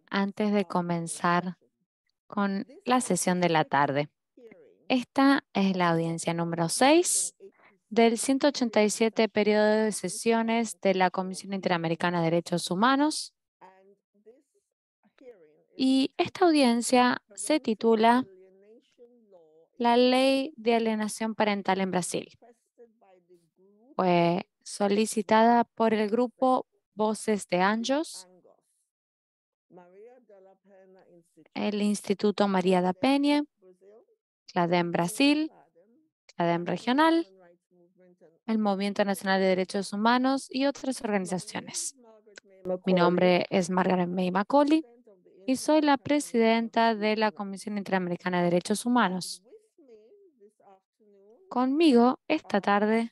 antes de comenzar con la sesión de la tarde. Esta es la audiencia número 6 del 187 periodo de sesiones de la Comisión Interamericana de Derechos Humanos. Y esta audiencia se titula La Ley de Alienación Parental en Brasil. Fue solicitada por el grupo Voces de Anjos, el Instituto María da Penha, CLADEM Brasil, CLADEM Regional, el Movimiento Nacional de Derechos Humanos y otras organizaciones. Mi nombre es Margaret May Macaulay y soy la presidenta de la Comisión Interamericana de Derechos Humanos. Conmigo esta tarde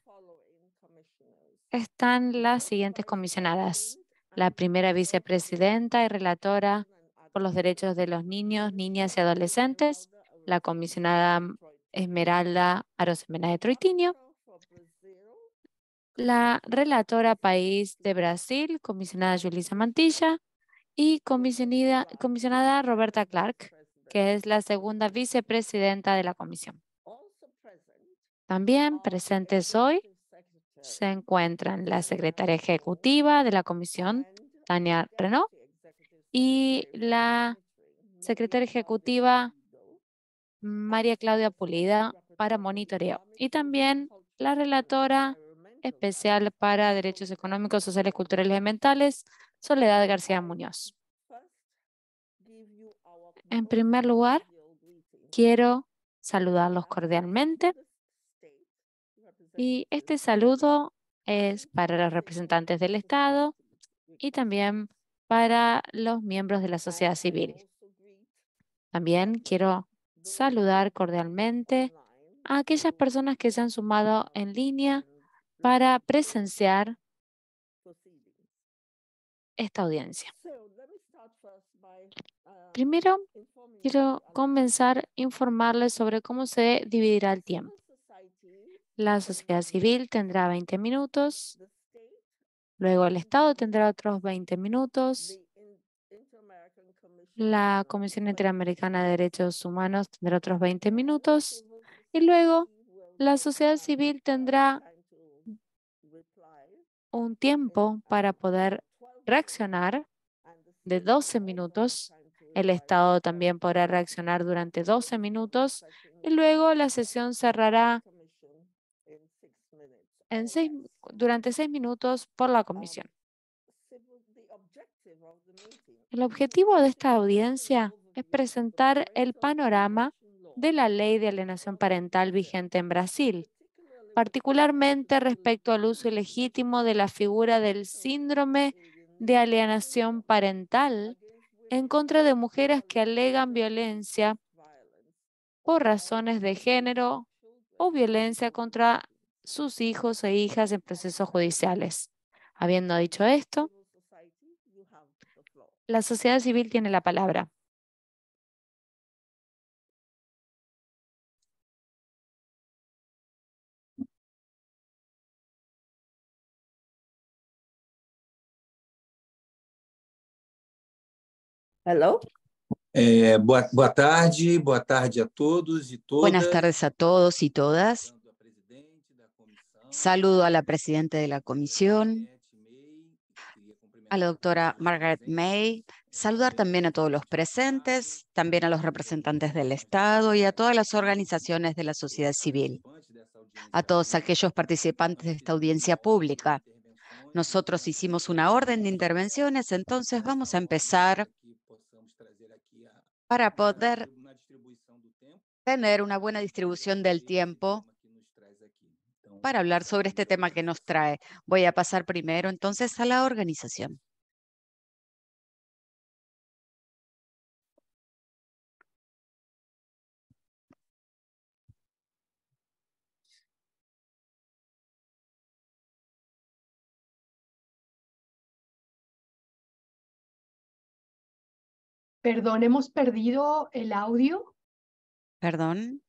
están las siguientes comisionadas: la primera vicepresidenta y relatora por los derechos de los niños, niñas y adolescentes, la comisionada Esmeralda Arosemena de Troitinho, la relatora país de Brasil, comisionada Julissa Mantilla, y comisionada Roberta Clark, que es la segunda vicepresidenta de la comisión. También presentes hoy se encuentran la secretaria ejecutiva de la comisión, Tania Renaud, y la secretaria ejecutiva, María Claudia Pulida, para monitoreo. Y también la relatora especial para Derechos Económicos, Sociales, Culturales y Ambientales, Soledad García Muñoz. En primer lugar, quiero saludarlos cordialmente. Y este saludo es para los representantes del Estado y también para los miembros de la sociedad civil. También quiero saludar cordialmente a aquellas personas que se han sumado en línea para presenciar esta audiencia. Primero, quiero comenzar informarles sobre cómo se dividirá el tiempo. La sociedad civil tendrá 20 minutos, luego el Estado tendrá otros 20 minutos, la Comisión Interamericana de Derechos Humanos tendrá otros 20 minutos y luego la sociedad civil tendrá un tiempo para poder reaccionar de 12 minutos. El Estado también podrá reaccionar durante 12 minutos y luego la sesión cerrará durante 6 minutos por la comisión. El objetivo de esta audiencia es presentar el panorama de la ley de alienación parental vigente en Brasil, particularmente respecto al uso ilegítimo de la figura del síndrome de alienación parental en contra de mujeres que alegan violencia por razones de género o violencia contra sus hijos e hijas en procesos judiciales. Habiendo dicho esto, la sociedad civil tiene la palabra. Hello. Boa tarde a todos y todas. Buenas tardes a todos y todas. Saludo a la presidenta de la comisión, a la doctora Margaret May. Saludar también a todos los presentes, también a los representantes del Estado y a todas las organizaciones de la sociedad civil, a todos aquellos participantes de esta audiencia pública. Nosotros hicimos una orden de intervenciones, entonces vamos a empezar para poder tener una buena distribución del tiempo para hablar sobre este tema que nos trae. Voy a pasar primero entonces a la organización. Perdón, hemos perdido el audio. Perdón.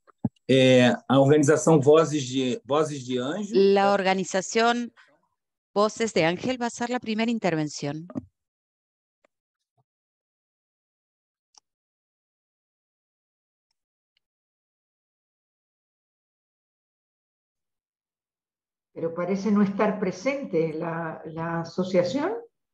A organización Voces de Anjos. La organización Voces de Ángel va a ser la primera intervención. Pero parece no estar presente la asociación,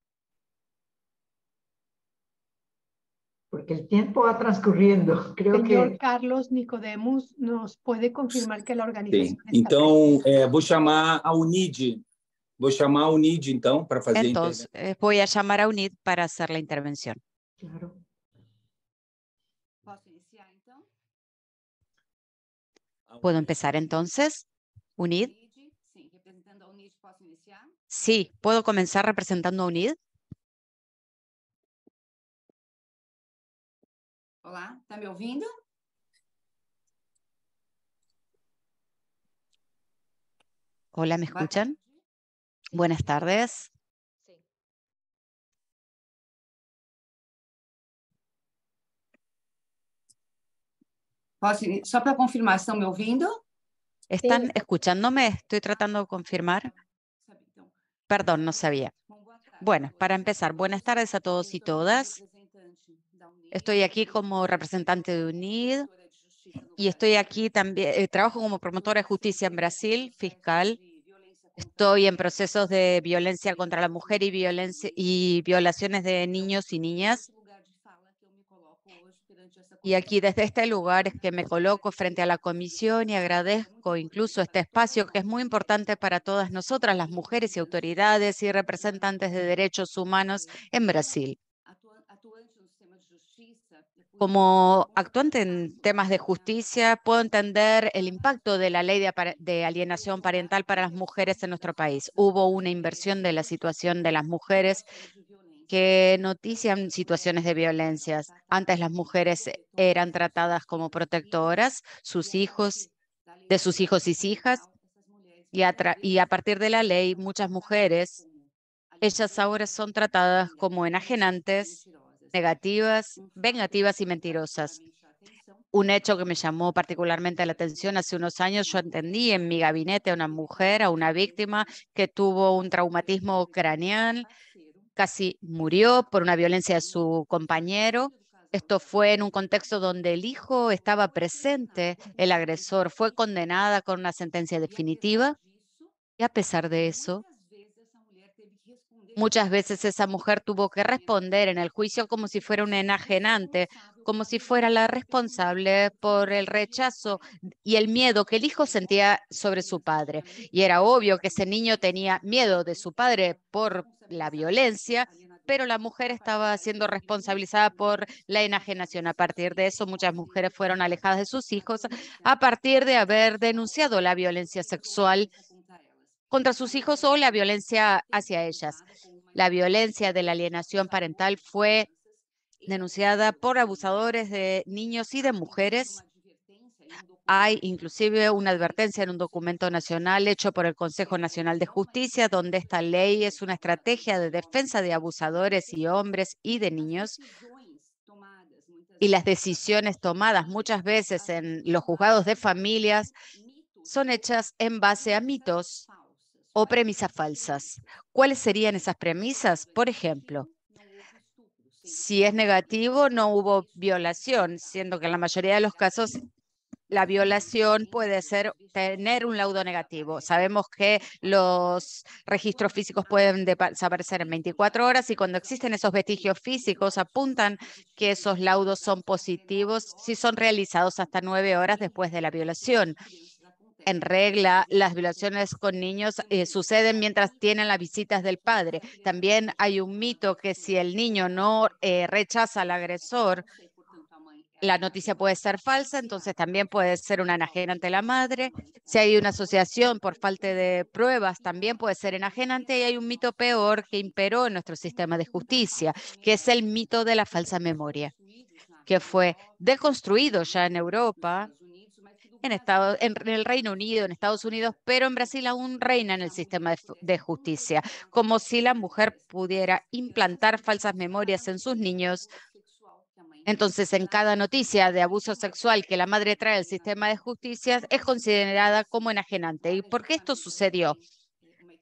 porque el tiempo va transcurriendo. Creo Señor que Carlos Nicodemus, ¿nos puede confirmar que la organización Sim. está Então, presente? vou chamar a UNID. Vou chamar a UNID, então, para fazer a Entonces, voy a llamar a UNID para hacer la intervención. claro. ¿Puedo empezar entonces? ¿UNID? Sí, ¿puedo comenzar representando a UNID? Olá, está me ouvindo? Hola, ¿me escuchan? Buenas tardes. Só para confirmar, estão me ouvindo? ¿Están escuchándome? Estoy tratando de confirmar. Perdón, no sabía. Bueno, para empezar, buenas tardes a todos y todas. Estoy aquí como representante de UNID y estoy aquí también, trabajo como promotora de justicia en Brasil, fiscal. Estoy en procesos de violencia contra la mujer y violaciones de niños y niñas. Y aquí desde este lugar es que me coloco frente a la comisión y agradezco incluso este espacio que es muy importante para todas nosotras, las mujeres y autoridades y representantes de derechos humanos en Brasil. Como actuante en temas de justicia, puedo entender el impacto de la ley de alienación parental para las mujeres en nuestro país. Hubo una inversión de la situación de las mujeres que notician situaciones de violencia. Antes las mujeres eran tratadas como protectoras, de sus hijos y hijas, y a partir de la ley, muchas mujeres, ellas ahora son tratadas como enajenantes, negativas, vengativas y mentirosas. Un hecho que me llamó particularmente la atención hace unos años, yo entendí en mi gabinete a una mujer, a una víctima que tuvo un traumatismo craneal, casi murió por una violencia de su compañero. Esto fue en un contexto donde el hijo estaba presente, el agresor fue condenada con una sentencia definitiva y a pesar de eso, muchas veces esa mujer tuvo que responder en el juicio como si fuera un enajenante, como si fuera la responsable por el rechazo y el miedo que el hijo sentía sobre su padre. Y era obvio que ese niño tenía miedo de su padre por la violencia, pero la mujer estaba siendo responsabilizada por la enajenación. A partir de eso, muchas mujeres fueron alejadas de sus hijos a partir de haber denunciado la violencia sexual contra sus hijos o la violencia hacia ellas. La violencia de la alienación parental fue denunciada por abusadores de niños y de mujeres. Hay inclusive una advertencia en un documento nacional hecho por el Consejo Nacional de Justicia, donde esta ley es una estrategia de defensa de abusadores y hombres y de niños. Y las decisiones tomadas muchas veces en los juzgados de familias son hechas en base a mitos o premisas falsas. ¿Cuáles serían esas premisas? Por ejemplo, si es negativo, no hubo violación, siendo que en la mayoría de los casos la violación puede tener un laudo negativo. Sabemos que los registros físicos pueden desaparecer en 24 horas y cuando existen esos vestigios físicos apuntan que esos laudos son positivos si son realizados hasta 9 horas después de la violación. En regla, las violaciones con niños suceden mientras tienen las visitas del padre. También hay un mito que si el niño no rechaza al agresor, la noticia puede ser falsa, entonces también puede ser una enajenante la madre. Si hay una asociación por falta de pruebas, también puede ser enajenante. Y hay un mito peor que imperó en nuestro sistema de justicia, que es el mito de la falsa memoria, que fue deconstruido ya en Europa, en el Reino Unido, en Estados Unidos, pero en Brasil aún reina en el sistema de justicia, como si la mujer pudiera implantar falsas memorias en sus niños. Entonces, en cada noticia de abuso sexual que la madre trae al sistema de justicia es considerada como enajenante. ¿Y por qué esto sucedió?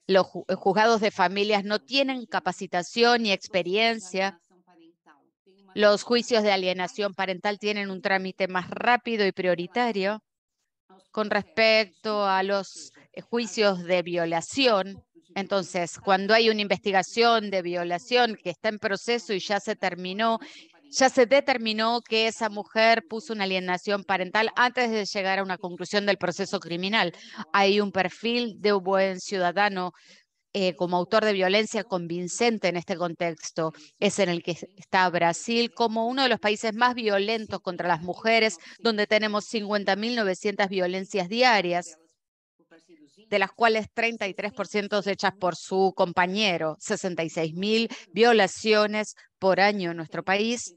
Los juzgados de familias no tienen capacitación ni experiencia. Los juicios de alienación parental tienen un trámite más rápido y prioritario. Con respecto a los juicios de violación, entonces, cuando hay una investigación de violación que está en proceso y ya se determinó que esa mujer puso una alienación parental antes de llegar a una conclusión del proceso criminal. Hay un perfil de un buen ciudadano como autor de violencia convincente en este contexto. Es en el que está Brasil como uno de los países más violentos contra las mujeres, donde tenemos 50.900 violencias diarias, de las cuales 33% hechas por su compañero, 66.000 violaciones por año en nuestro país,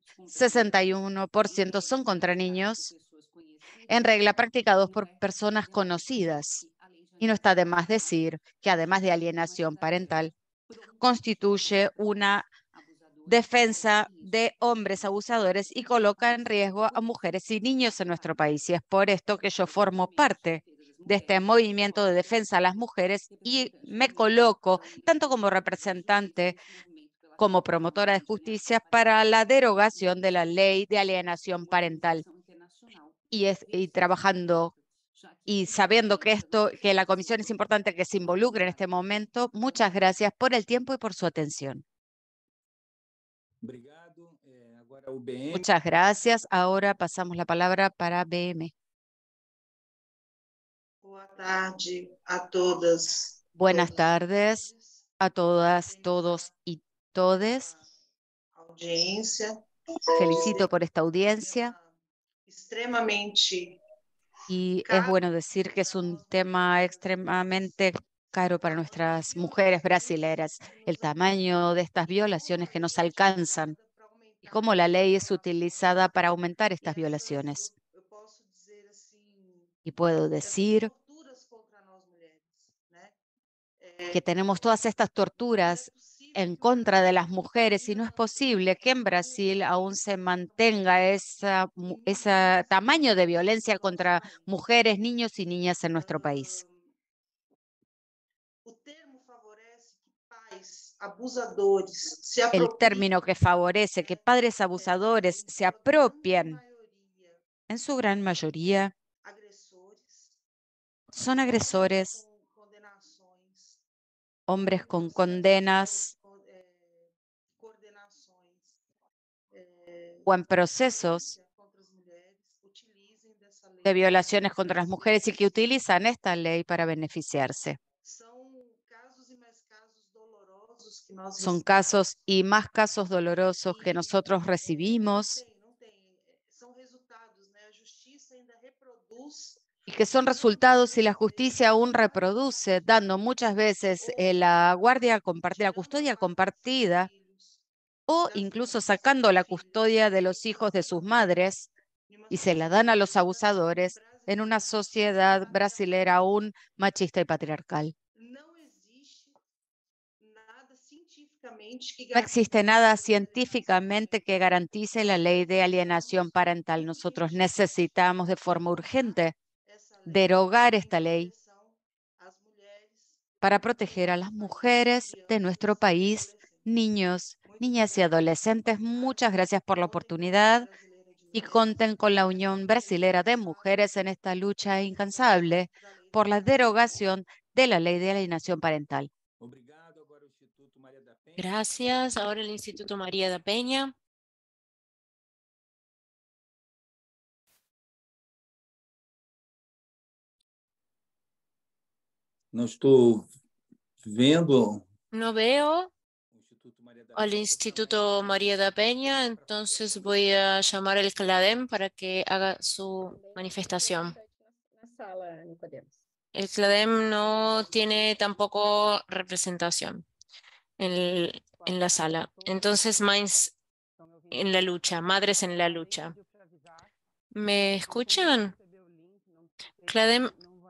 61% son contra niños, en regla practicados por personas conocidas. Y no está de más decir que además de alienación parental, constituye una defensa de hombres abusadores y coloca en riesgo a mujeres y niños en nuestro país. Y es por esto que yo formo parte de este movimiento de defensa a las mujeres y me coloco tanto como representante como promotora de justicia para la derogación de la ley de alienación parental. Y trabajando y sabiendo que la comisión es importante que se involucre en este momento, muchas gracias por el tiempo y por su atención. Muchas gracias. Ahora pasamos la palabra para BM. Buenas tardes a todas, todos y todes. Felicito por esta audiencia. Y es bueno decir que es un tema extremadamente caro para nuestras mujeres brasileras, el tamaño de estas violaciones que nos alcanzan y cómo la ley es utilizada para aumentar estas violaciones. Y puedo decir que tenemos todas estas torturas en contra de las mujeres y no es posible que en Brasil aún se mantenga ese tamaño de violencia contra mujeres, niños y niñas en nuestro país. El término que favorece que padres abusadores se apropien, en su gran mayoría, son agresores, hombres con condenas o en procesos de violaciones contra las mujeres y que utilizan esta ley para beneficiarse. Son casos y más casos dolorosos que nosotros recibimos y que son resultados y la justicia aún reproduce, dando muchas veces la custodia compartida o incluso sacando la custodia de los hijos de sus madres y se la dan a los abusadores en una sociedad brasilera aún machista y patriarcal. No existe nada científicamente que garantice la ley de alienación parental. Nosotros necesitamos de forma urgente derogar esta ley para proteger a las mujeres de nuestro país, niños, niñas y adolescentes. Muchas gracias por la oportunidad y conten con la Unión Brasilera de Mujeres en esta lucha incansable por la derogación de la ley de alienación parental. Gracias. Ahora el Instituto María da Peña. Não estou vendo. No veo al Instituto María da Peña, entonces voy a llamar al CLADEM para que haga su manifestación. El CLADEM no tiene tampoco representación en la sala. Entonces, Minds en la lucha, Madres en la lucha. ¿Me escuchan? CLADEM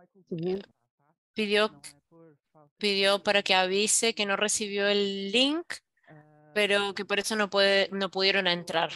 pidió para que avise que no recibió el link, pero que por eso no pudieron entrar.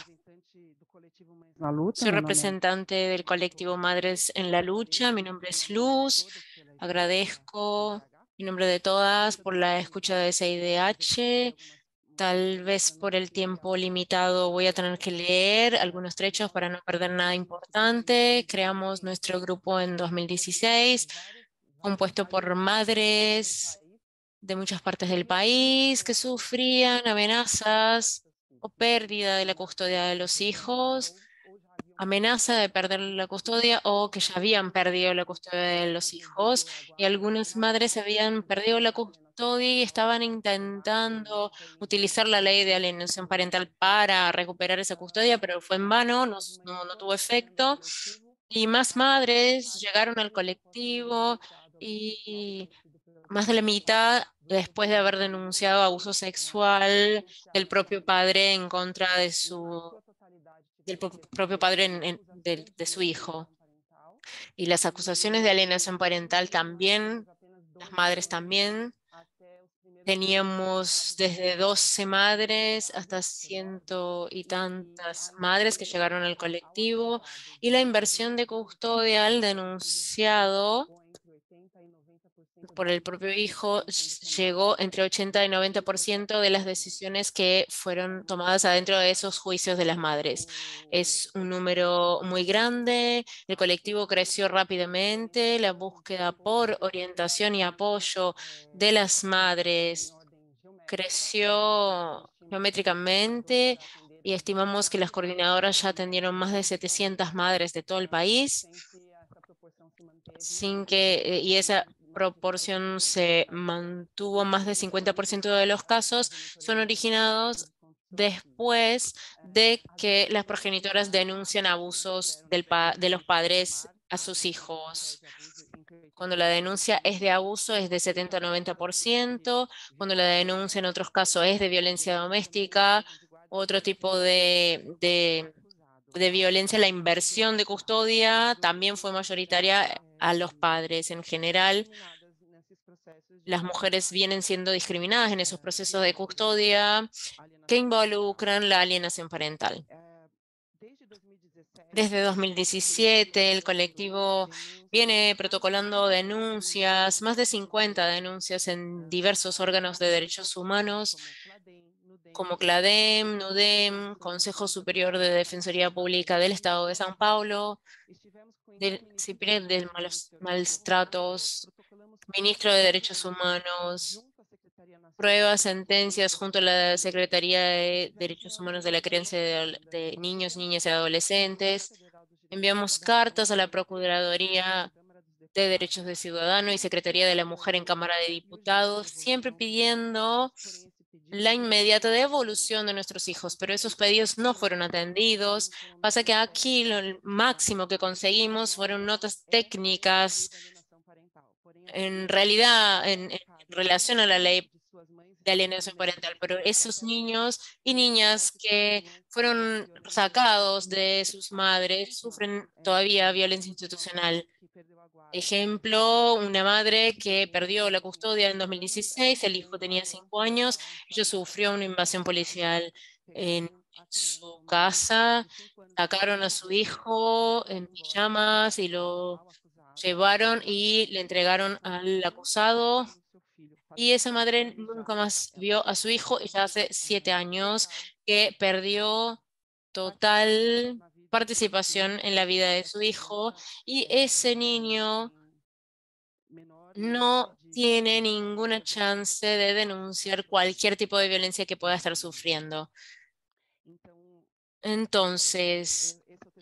Soy representante del colectivo Madres en la Lucha. Mi nombre es Luz. Agradezco En nombre de todas, por la escucha de SIDH. Tal vez por el tiempo limitado voy a tener que leer algunos trechos para no perder nada importante. Creamos nuestro grupo en 2016, compuesto por madres de muchas partes del país que sufrían amenazas o pérdida de la custodia de los hijos, amenaza de perder la custodia o que ya habían perdido la custodia de los hijos, y algunas madres habían perdido la custodia y estaban intentando utilizar la ley de alienación parental para recuperar esa custodia, pero fue en vano, no tuvo efecto, y más madres llegaron al colectivo y más de la mitad después de haber denunciado abuso sexual del propio padre en contra de del propio padre de su hijo. Y las acusaciones de alienación parental también, las madres también. Teníamos desde 12 madres hasta ciento y tantas madres que llegaron al colectivo, y la inversión de custodia al denunciado por el propio hijo llegó entre 80 y 90% de las decisiones que fueron tomadas adentro de esos juicios de las madres. Es un número muy grande, el colectivo creció rápidamente, la búsqueda por orientación y apoyo de las madres creció geométricamente, y estimamos que las coordinadoras ya atendieron más de 700 madres de todo el país, y esa proporción se mantuvo. Más del 50% de los casos son originados después de que las progenitoras denuncian abusos de los padres a sus hijos. Cuando la denuncia es de abuso es de 70 a 90%, cuando la denuncia en otros casos es de violencia doméstica, otro tipo de violencia, la inversión de custodia también fue mayoritaria a los padres. En general, las mujeres vienen siendo discriminadas en esos procesos de custodia que involucran la alienación parental. Desde 2017, el colectivo viene protocolando denuncias, más de 50 denuncias en diversos órganos de derechos humanos, como CLADEM, NUDEM, Consejo Superior de Defensoría Pública del Estado de São Paulo, del CIPRED de Maltratos, Ministro de Derechos Humanos, pruebas, sentencias junto a la Secretaría de Derechos Humanos de la Crianza de Niños, Niñas y Adolescentes. Enviamos cartas a la Procuraduría de Derechos de Ciudadano y Secretaría de la Mujer en Cámara de Diputados, siempre pidiendo la inmediata devolución de nuestros hijos, pero esos pedidos no fueron atendidos. Pasa que aquí lo máximo que conseguimos fueron notas técnicas, en realidad en relación a la ley de alienación parental, pero esos niños y niñas que fueron sacados de sus madres sufren todavía violencia institucional. Ejemplo, una madre que perdió la custodia en 2016, el hijo tenía 5 años, ella sufrió una invasión policial en su casa, sacaron a su hijo en pijamas y lo llevaron y le entregaron al acusado, y esa madre nunca más vio a su hijo, y ya hace 7 años que perdió total participación en la vida de su hijo, y ese niño no tiene ninguna chance de denunciar cualquier tipo de violencia que pueda estar sufriendo. Entonces,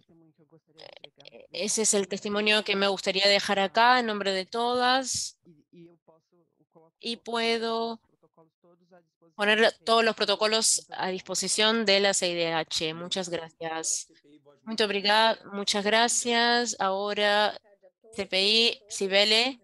ese es el testimonio que me gustaría dejar acá en nombre de todas, y puedo poner todos los protocolos a disposición de la CIDH. Muchas gracias. Muchas gracias. Ahora, CPI, Cibele.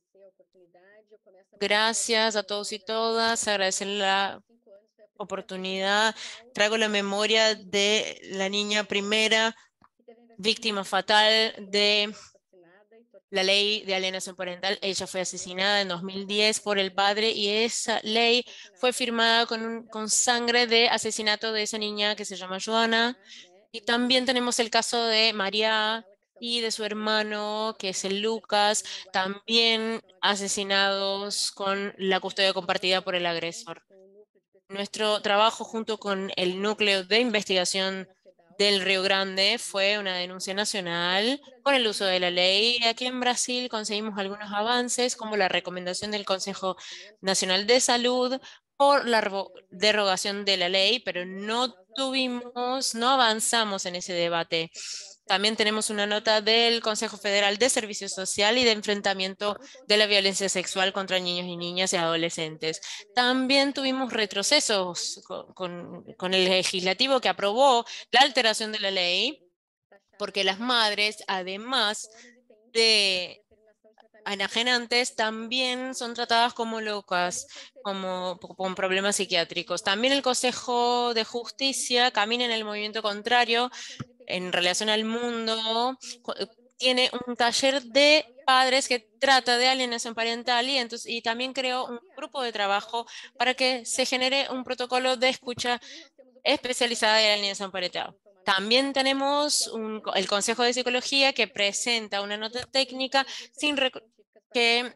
Gracias a todos y todas. Agradecer la oportunidad. Traigo la memoria de la niña primera, víctima fatal de la ley de alienación parental. Ella fue asesinada en 2010 por el padre, y esa ley fue firmada con sangre de asesinato de esa niña que se llama Joana. Y también tenemos el caso de María, y de su hermano, que es el Lucas, también asesinados con la custodia compartida por el agresor. Nuestro trabajo junto con el núcleo de investigación del Río Grande fue una denuncia nacional con el uso de la ley. Aquí en Brasil conseguimos algunos avances, como la recomendación del Consejo Nacional de Salud por la derogación de la ley, pero no avanzamos en ese debate. También tenemos una nota del Consejo Federal de Servicio Social y de Enfrentamiento de la Violencia Sexual contra niños y niñas y adolescentes. También tuvimos retrocesos con el legislativo que aprobó la alteración de la ley, porque las madres, además de enajenantes, también son tratadas como locas, con problemas psiquiátricos. También el Consejo de Justicia camina en el movimiento contrario en relación al mundo. Tiene un taller de padres que trata de alienación parental y también creó un grupo de trabajo para que se genere un protocolo de escucha especializada de alienación parental. También tenemos el Consejo de Psicología que presenta una nota técnica que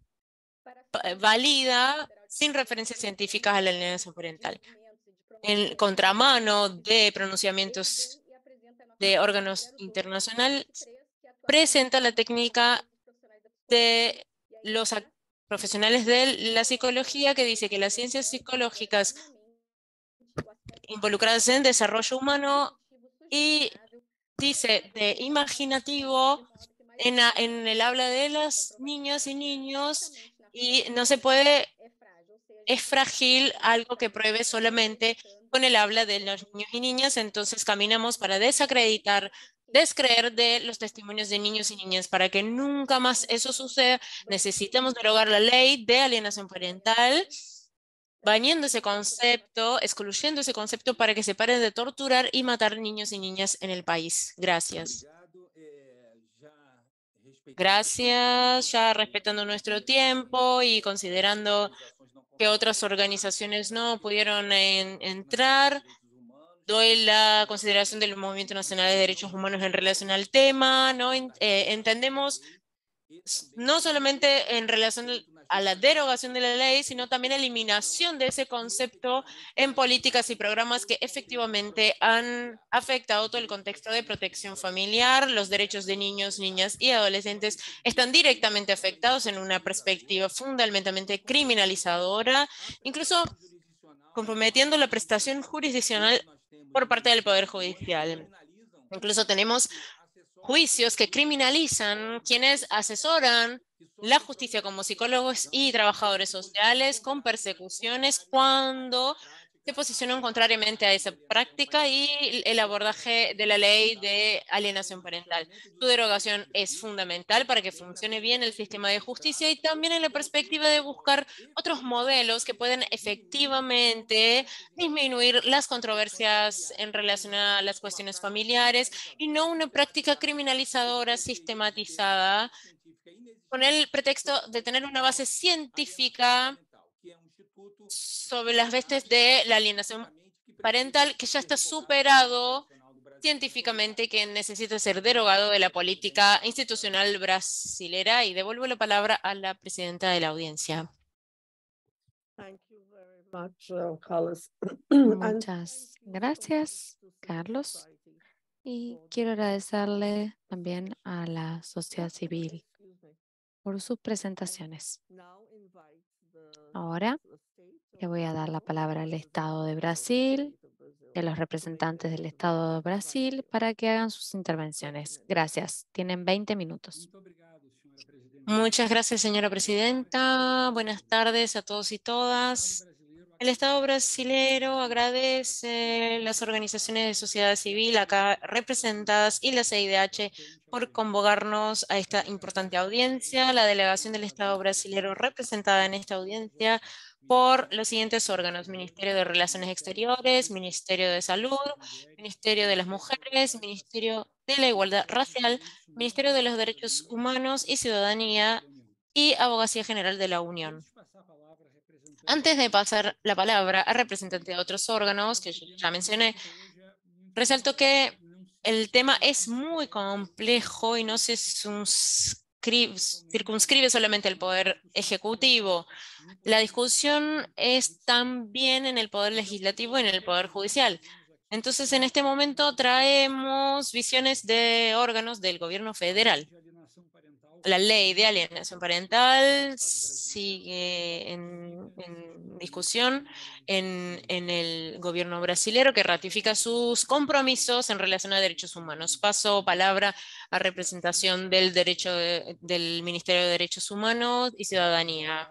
valida sin referencias científicas a la alienación parental. En contramano de pronunciamientos de órganos internacionales, presenta la técnica de los profesionales de la psicología que dice que las ciencias psicológicas involucradas en desarrollo humano y dice de imaginativo en el habla de las niñas y niños y no se puede, es frágil algo que pruebe solamente con el habla de los niños y niñas, entonces caminamos para desacreditar, descreer de los testimonios de niños y niñas. Para que nunca más eso suceda, necesitamos derogar la ley de alienación parental, bañando ese concepto, excluyendo ese concepto para que se paren de torturar y matar niños y niñas en el país. Gracias. Gracias, ya respetando nuestro tiempo y considerando que otras organizaciones no pudieron entrar. Doy la consideración del Movimiento Nacional de Derechos Humanos en relación al tema. ¿No? Entendemos no solamente en relación a la derogación de la ley, sino también eliminación de ese concepto en políticas y programas que efectivamente han afectado todo el contexto de protección familiar. Los derechos de niños, niñas y adolescentes están directamente afectados en una perspectiva fundamentalmente criminalizadora, incluso comprometiendo la prestación jurisdiccional por parte del Poder Judicial. Incluso tenemos juicios que criminalizan quienes asesoran la justicia como psicólogos y trabajadores sociales con persecuciones cuando se posicionan contrariamente a esa práctica y el abordaje de la ley de alienación parental. Su derogación es fundamental para que funcione bien el sistema de justicia y también en la perspectiva de buscar otros modelos que pueden efectivamente disminuir las controversias en relación a las cuestiones familiares y no una práctica criminalizadora sistematizada con el pretexto de tener una base científica sobre las vestes de la alienación parental que ya está superado científicamente, que necesita ser derogado de la política institucional brasilera. Y devuelvo la palabra a la presidenta de la audiencia. Muchas gracias, Carlos. Y quiero agradecerle también a la sociedad civil por sus presentaciones. Ahora le voy a dar la palabra al Estado de Brasil y a los representantes del Estado de Brasil para que hagan sus intervenciones. Gracias. Tienen 20 minutos. Muchas gracias, señora presidenta. Buenas tardes a todos y todas. El Estado brasilero agradece las organizaciones de sociedad civil acá representadas y la CIDH por convocarnos a esta importante audiencia. La delegación del Estado brasilero representada en esta audiencia por los siguientes órganos: Ministerio de Relaciones Exteriores, Ministerio de Salud, Ministerio de las Mujeres, Ministerio de la Igualdad Racial, Ministerio de los Derechos Humanos y Ciudadanía y Abogacía General de la Unión. Antes de pasar la palabra a representantes de otros órganos que yo ya mencioné, resalto que el tema es muy complejo y no se circunscribe solamente al poder ejecutivo. La discusión es también en el poder legislativo y en el poder judicial. Entonces, en este momento traemos visiones de órganos del gobierno federal. La ley de alienación parental sigue en discusión en el gobierno brasilero, que ratifica sus compromisos en relación a derechos humanos. Paso palabra a representación del del Ministerio de Derechos Humanos y Ciudadanía.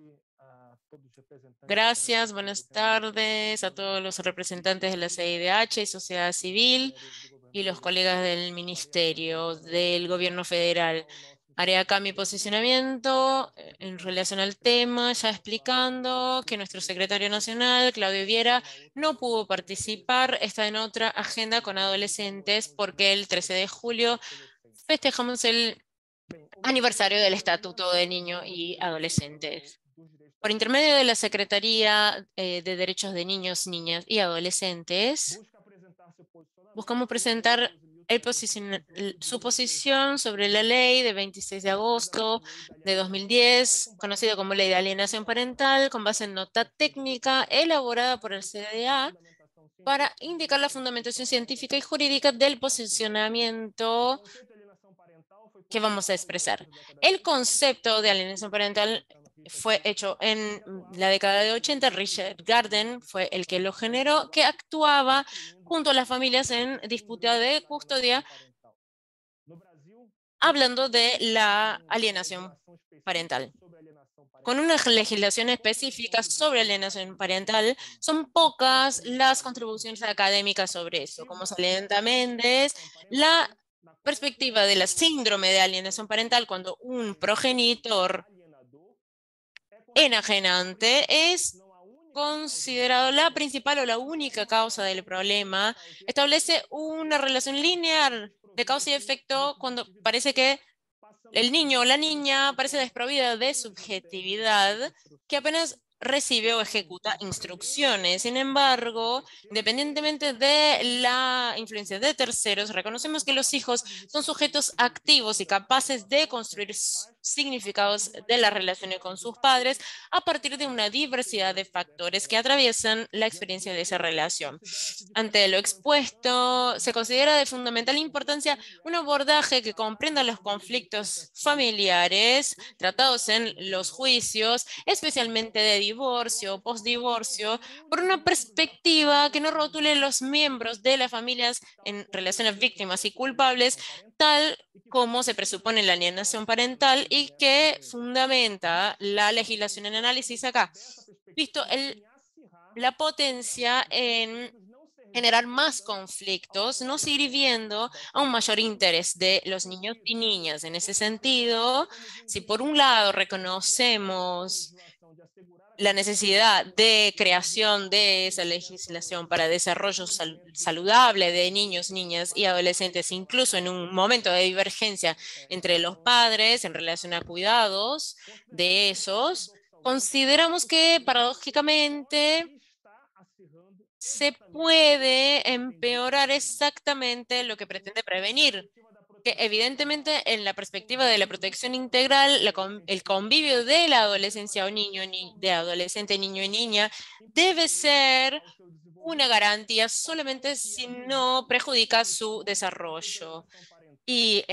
Gracias, buenas tardes a todos los representantes de la CIDH y sociedad civil y los colegas del Ministerio del Gobierno Federal. Haré acá mi posicionamiento en relación al tema, ya explicando que nuestro secretario nacional, Claudio Viera, no pudo participar, está en otra agenda con adolescentes porque el 13 de julio festejamos el aniversario del Estatuto de Niños y Adolescentes. Por intermedio de la Secretaría de Derechos de Niños, Niñas y Adolescentes, buscamos presentar su posición sobre la ley de 26 de agosto de 2010, conocida como Ley de Alienación Parental, con base en nota técnica elaborada por el CDA para indicar la fundamentación científica y jurídica del posicionamiento que vamos a expresar. El concepto de alienación parental fue hecho en la década de 80, Richard Garden fue el que lo generó, que actuaba junto a las familias en disputa de custodia, hablando de la alienación parental. Con una legislación específica sobre alienación parental, son pocas las contribuciones académicas sobre eso. Como salienta Méndez, la perspectiva de la síndrome de alienación parental cuando un progenitor enajenante es considerado la principal o la única causa del problema, establece una relación lineal de causa y efecto cuando parece que el niño o la niña parece desprovida de subjetividad, que apenas recibe o ejecuta instrucciones. Sin embargo, independientemente de la influencia de terceros, reconocemos que los hijos son sujetos activos y capaces de construir significados de las relaciones con sus padres a partir de una diversidad de factores que atraviesan la experiencia de esa relación. Ante lo expuesto, se considera de fundamental importancia un abordaje que comprenda los conflictos familiares tratados en los juicios, especialmente de divorcio o postdivorcio, por una perspectiva que no rotule los miembros de las familias en relaciones víctimas y culpables, tal como se presupone en la alienación parental y que fundamenta la legislación en análisis acá. Visto la potencia en generar más conflictos, no sirviendo a un mayor interés de los niños y niñas. En ese sentido, si por un lado reconocemos la necesidad de creación de esa legislación para desarrollo saludable de niños, niñas y adolescentes, incluso en un momento de divergencia entre los padres en relación a cuidados de esos, consideramos que paradójicamente se puede empeorar exactamente lo que pretende prevenir, que evidentemente en la perspectiva de la protección integral, el convivio de la adolescencia o de adolescente, niño y niña debe ser una garantía solamente si no perjudica su desarrollo. Y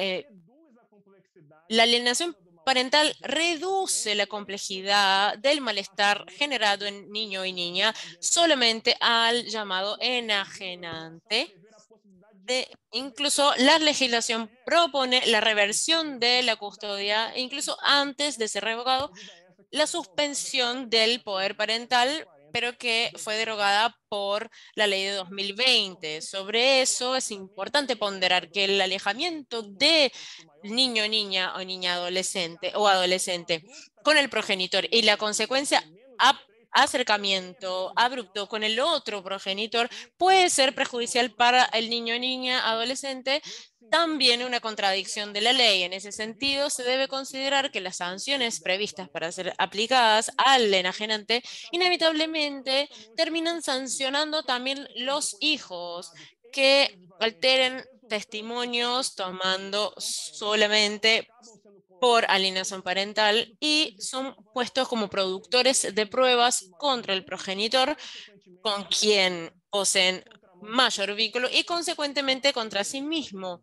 la alienación parental reduce la complejidad del malestar generado en niño y niña solamente al llamado enajenante. Incluso la legislación propone la reversión de la custodia, incluso antes de ser revocado, la suspensión del poder parental, pero que fue derogada por la ley de 2020. Sobre eso es importante ponderar que el alejamiento de niño, niña o niña adolescente o adolescente con el progenitor y la consecuencia acercamiento abrupto con el otro progenitor puede ser perjudicial para el niño, niña, adolescente, también una contradicción de la ley. En ese sentido, se debe considerar que las sanciones previstas para ser aplicadas al enajenante inevitablemente terminan sancionando también los hijos que alteren testimonios tomando solamente por alienación parental y son puestos como productores de pruebas contra el progenitor con quien poseen mayor vínculo y consecuentemente contra sí mismo,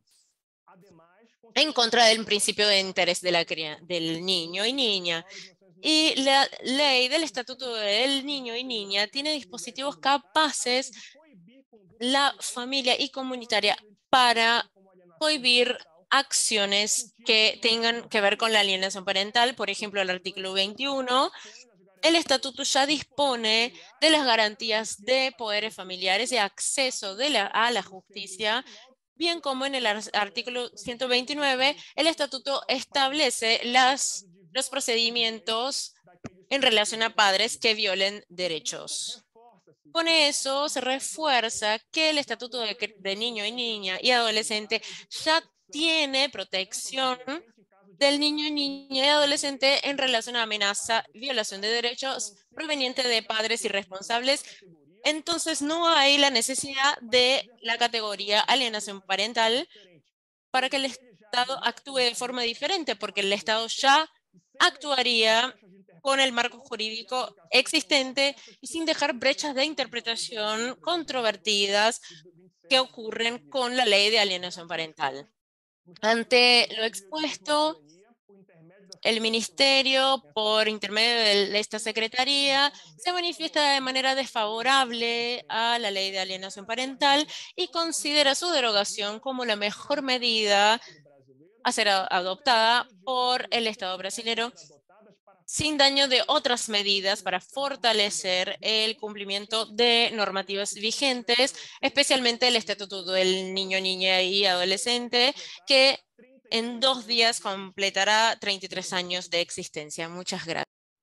en contra del principio de interés de del niño y niña. Y la ley del Estatuto del Niño y Niña tiene dispositivos capaces la familia y comunitaria para prohibir acciones que tengan que ver con la alienación parental. Por ejemplo, el artículo 21, el estatuto ya dispone de las garantías de poderes familiares y acceso a la justicia, bien como en el artículo 129, el estatuto establece los procedimientos en relación a padres que violen derechos. Con eso se refuerza que el Estatuto de Niño y Niña y Adolescente ya tiene protección del niño, niña y adolescente en relación a amenaza, violación de derechos proveniente de padres irresponsables. Entonces no hay la necesidad de la categoría alienación parental para que el Estado actúe de forma diferente, porque el Estado ya actuaría con el marco jurídico existente y sin dejar brechas de interpretación controvertidas que ocurren con la ley de alienación parental. Ante lo expuesto, el Ministerio, por intermedio de esta Secretaría, se manifiesta de manera desfavorable a la ley de alienación parental y considera su derogación como la mejor medida a ser adoptada por el Estado brasileño, sin daño de otras medidas para fortalecer el cumplimiento de normativas vigentes, especialmente el Estatuto del Niño, Niña y Adolescente, que en 2 días completará 33 años de existencia. Muchas gracias.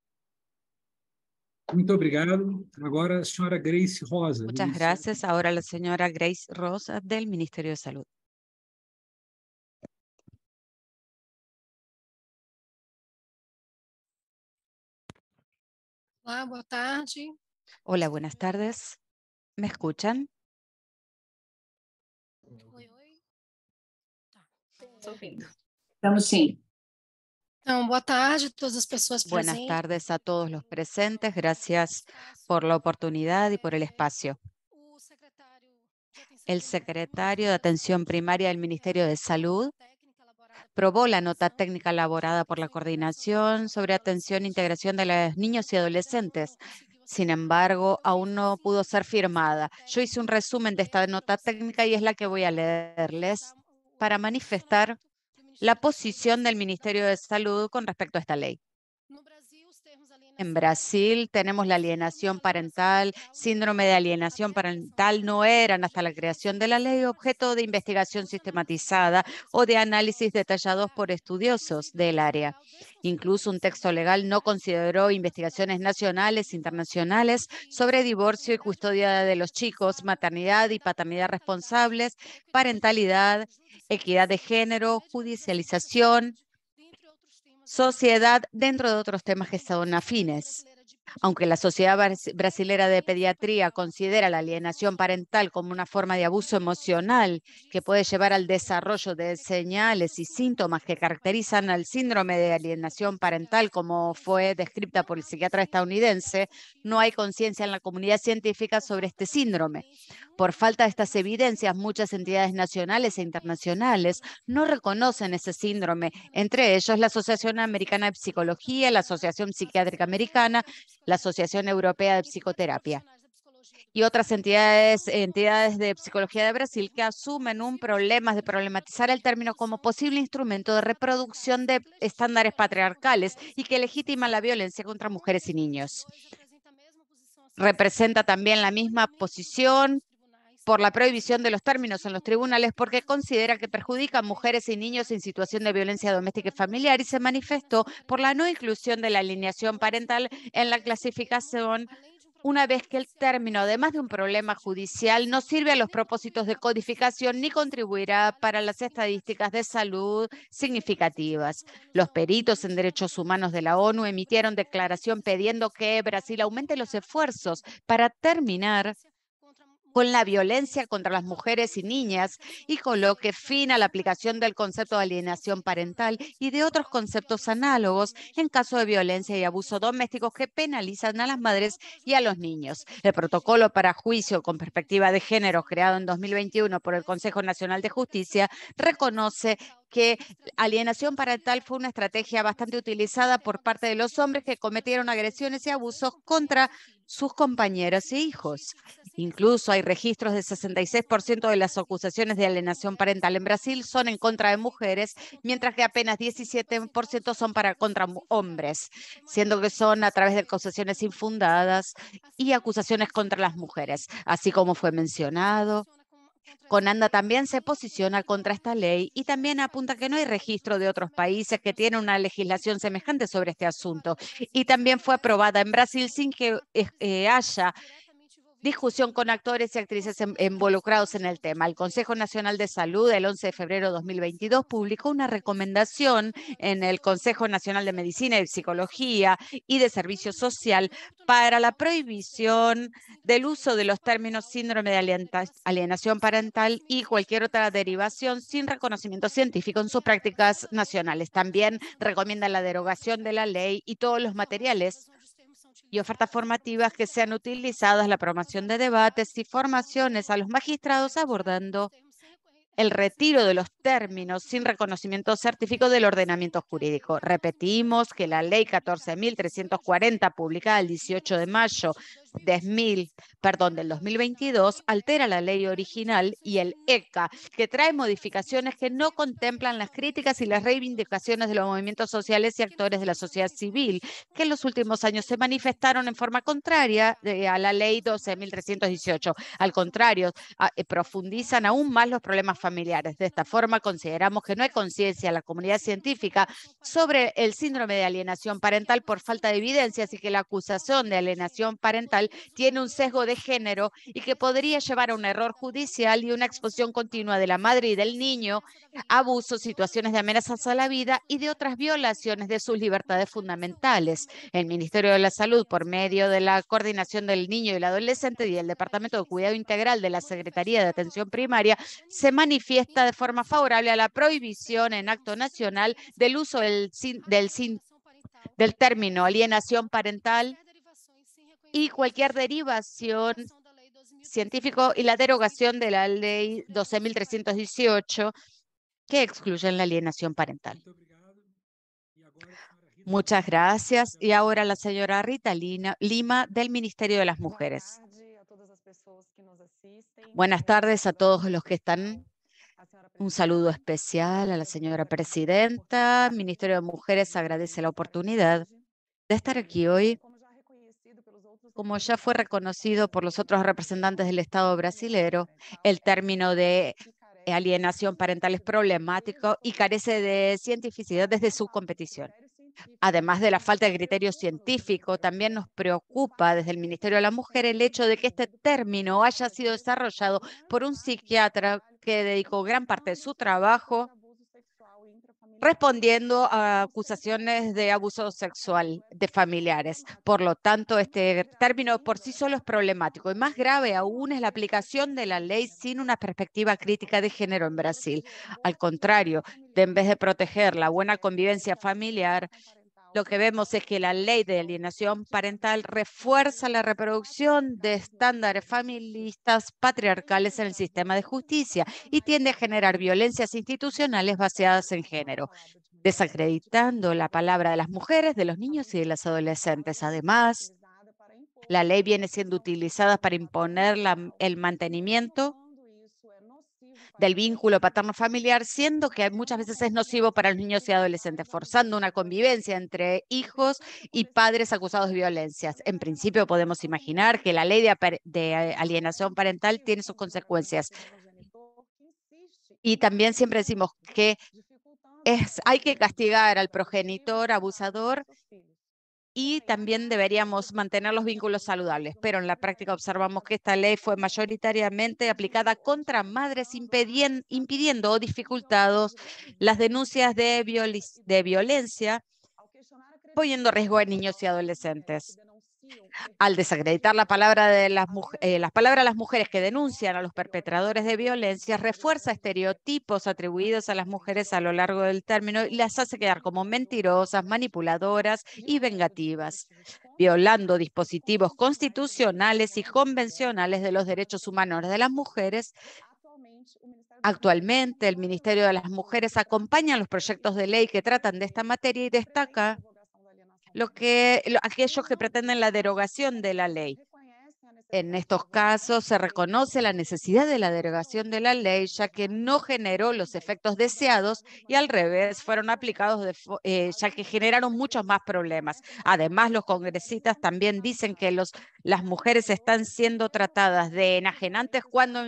Muito obrigado. Agora, a señora Grace Rosa. Muchas gracias. Ahora la señora Grace Rosa del Ministerio de Salud. Olá, boa tarde. Hola, buenas tardes. ¿Me escuchan? Oi, oi. Estou ouvindo. Estamos sim. Então, boa tarde a todas as pessoas Buenas presentes. tardes a todos los presentes. Gracias por la oportunidad y por el espacio. El secretario de Atención Primaria del Ministerio de Salud aprobó la nota técnica elaborada por la Coordinación sobre Atención e Integración de los Niños y Adolescentes. Sin embargo, aún no pudo ser firmada. Yo hice un resumen de esta nota técnica y es la que voy a leerles para manifestar la posición del Ministerio de Salud con respecto a esta ley. En Brasil tenemos la alienación parental, síndrome de alienación parental no eran hasta la creación de la ley objeto de investigación sistematizada o de análisis detallados por estudiosos del área. Incluso un texto legal no consideró investigaciones nacionales e internacionales sobre divorcio y custodia de los chicos, maternidad y paternidad responsables, parentalidad, equidad de género, judicialización, sociedad, dentro de otros temas que son afines. Aunque la Sociedad Brasilera de Pediatría considera la alienación parental como una forma de abuso emocional que puede llevar al desarrollo de señales y síntomas que caracterizan al síndrome de alienación parental, como fue descrita por el psiquiatra estadounidense, no hay conciencia en la comunidad científica sobre este síndrome. Por falta de estas evidencias, muchas entidades nacionales e internacionales no reconocen ese síndrome, entre ellos la Asociación Americana de Psicología, la Asociación Psiquiátrica Americana, la Asociación Europea de Psicoterapia y otras entidades de psicología de Brasil que asumen un problema de problematizar el término como posible instrumento de reproducción de estándares patriarcales y que legitiman la violencia contra mujeres y niños. Representa también la misma posición por la prohibición de los términos en los tribunales porque considera que perjudican mujeres y niños en situación de violencia doméstica y familiar y se manifestó por la no inclusión de la alienación parental en la clasificación una vez que el término, además de un problema judicial, no sirve a los propósitos de codificación ni contribuirá para las estadísticas de salud significativas. Los peritos en derechos humanos de la ONU emitieron declaración pidiendo que Brasil aumente los esfuerzos para terminar con la violencia contra las mujeres y niñas y coloque fin a la aplicación del concepto de alienación parental y de otros conceptos análogos en caso de violencia y abuso domésticos que penalizan a las madres y a los niños. El protocolo para juicio con perspectiva de género creado en 2021 por el Consejo Nacional de Justicia reconoce que alienación parental fue una estrategia bastante utilizada por parte de los hombres que cometieron agresiones y abusos contra sus compañeras e hijos. Incluso hay registros de 66% de las acusaciones de alienación parental en Brasil son en contra de mujeres, mientras que apenas 17% son contra hombres, siendo que son a través de acusaciones infundadas y acusaciones contra las mujeres. Así como fue mencionado, Conanda también se posiciona contra esta ley y también apunta que no hay registro de otros países que tienen una legislación semejante sobre este asunto. Y también fue aprobada en Brasil sin que haya discusión con actores y actrices involucrados en el tema. El Consejo Nacional de Salud, el 11 de febrero de 2022, publicó una recomendación en el Consejo Nacional de Medicina y Psicología y de Servicio Social para la prohibición del uso de los términos síndrome de alienación parental y cualquier otra derivación sin reconocimiento científico en sus prácticas nacionales. También recomienda la derogación de la ley y todos los materiales y ofertas formativas que sean utilizadas, la promoción de debates y formaciones a los magistrados abordando el retiro de los términos sin reconocimiento científico del ordenamiento jurídico. Repetimos que la ley 14.340, publicada el 18 de mayo del 2022, altera la ley original y el ECA, que trae modificaciones que no contemplan las críticas y las reivindicaciones de los movimientos sociales y actores de la sociedad civil, que en los últimos años se manifestaron en forma contraria a la ley 12.318. Al contrario, profundizan aún más los problemas familiares. De esta forma, consideramos que no hay conciencia en la comunidad científica sobre el síndrome de alienación parental por falta de evidencias y que la acusación de alienación parental tiene un sesgo de género y que podría llevar a un error judicial y una exposición continua de la madre y del niño a abusos, situaciones de amenazas a la vida y de otras violaciones de sus libertades fundamentales. El Ministerio de la Salud, por medio de la Coordinación del Niño y el Adolescente y el Departamento de Cuidado Integral de la Secretaría de Atención Primaria, se manifiesta de forma favorable a la prohibición en acto nacional del uso del término alienación parental y cualquier derivación científico y la derogación de la ley 12.318 que excluyen la alienación parental. Muchas gracias. Y ahora la señora Rita Lima, del Ministerio de las Mujeres. Buenas tardes a todos los que están. Un saludo especial a la señora presidenta. El Ministerio de Mujeres agradece la oportunidad de estar aquí hoy. Como ya fue reconocido por los otros representantes del Estado brasilero, el término de alienación parental es problemático y carece de cientificidad desde su competición. Además de la falta de criterio científico, también nos preocupa desde el Ministerio de la Mujer el hecho de que este término haya sido desarrollado por un psiquiatra que dedicó gran parte de su trabajo respondiendo a acusaciones de abuso sexual de familiares. Por lo tanto, este término por sí solo es problemático y más grave aún es la aplicación de la ley sin una perspectiva crítica de género en Brasil. Al contrario, en vez de proteger la buena convivencia familiar, lo que vemos es que la ley de alienación parental refuerza la reproducción de estándares familistas patriarcales en el sistema de justicia y tiende a generar violencias institucionales basadas en género, desacreditando la palabra de las mujeres, de los niños y de las adolescentes. Además, la ley viene siendo utilizada para imponer el mantenimiento del vínculo paterno-familiar, siendo que muchas veces es nocivo para los niños y adolescentes, forzando una convivencia entre hijos y padres acusados de violencias. En principio, podemos imaginar que la ley de alienación parental tiene sus consecuencias. Y también siempre decimos que hay que castigar al progenitor abusador y también deberíamos mantener los vínculos saludables. Pero en la práctica observamos que esta ley fue mayoritariamente aplicada contra madres, impidiendo o dificultando las denuncias de violencia, poniendo riesgo a niños y adolescentes. Al desacreditar la palabra de las palabras de las mujeres que denuncian a los perpetradores de violencia, refuerza estereotipos atribuidos a las mujeres a lo largo del término y las hace quedar como mentirosas, manipuladoras y vengativas, violando dispositivos constitucionales y convencionales de los derechos humanos de las mujeres. Actualmente, el Ministerio de las Mujeres acompaña los proyectos de ley que tratan de esta materia y destaca aquellos que pretenden la derogación de la ley. En estos casos se reconoce la necesidad de la derogación de la ley, ya que no generó los efectos deseados y al revés fueron aplicados, ya que generaron muchos más problemas. Además, los congresistas también dicen que las mujeres están siendo tratadas de enajenantes cuando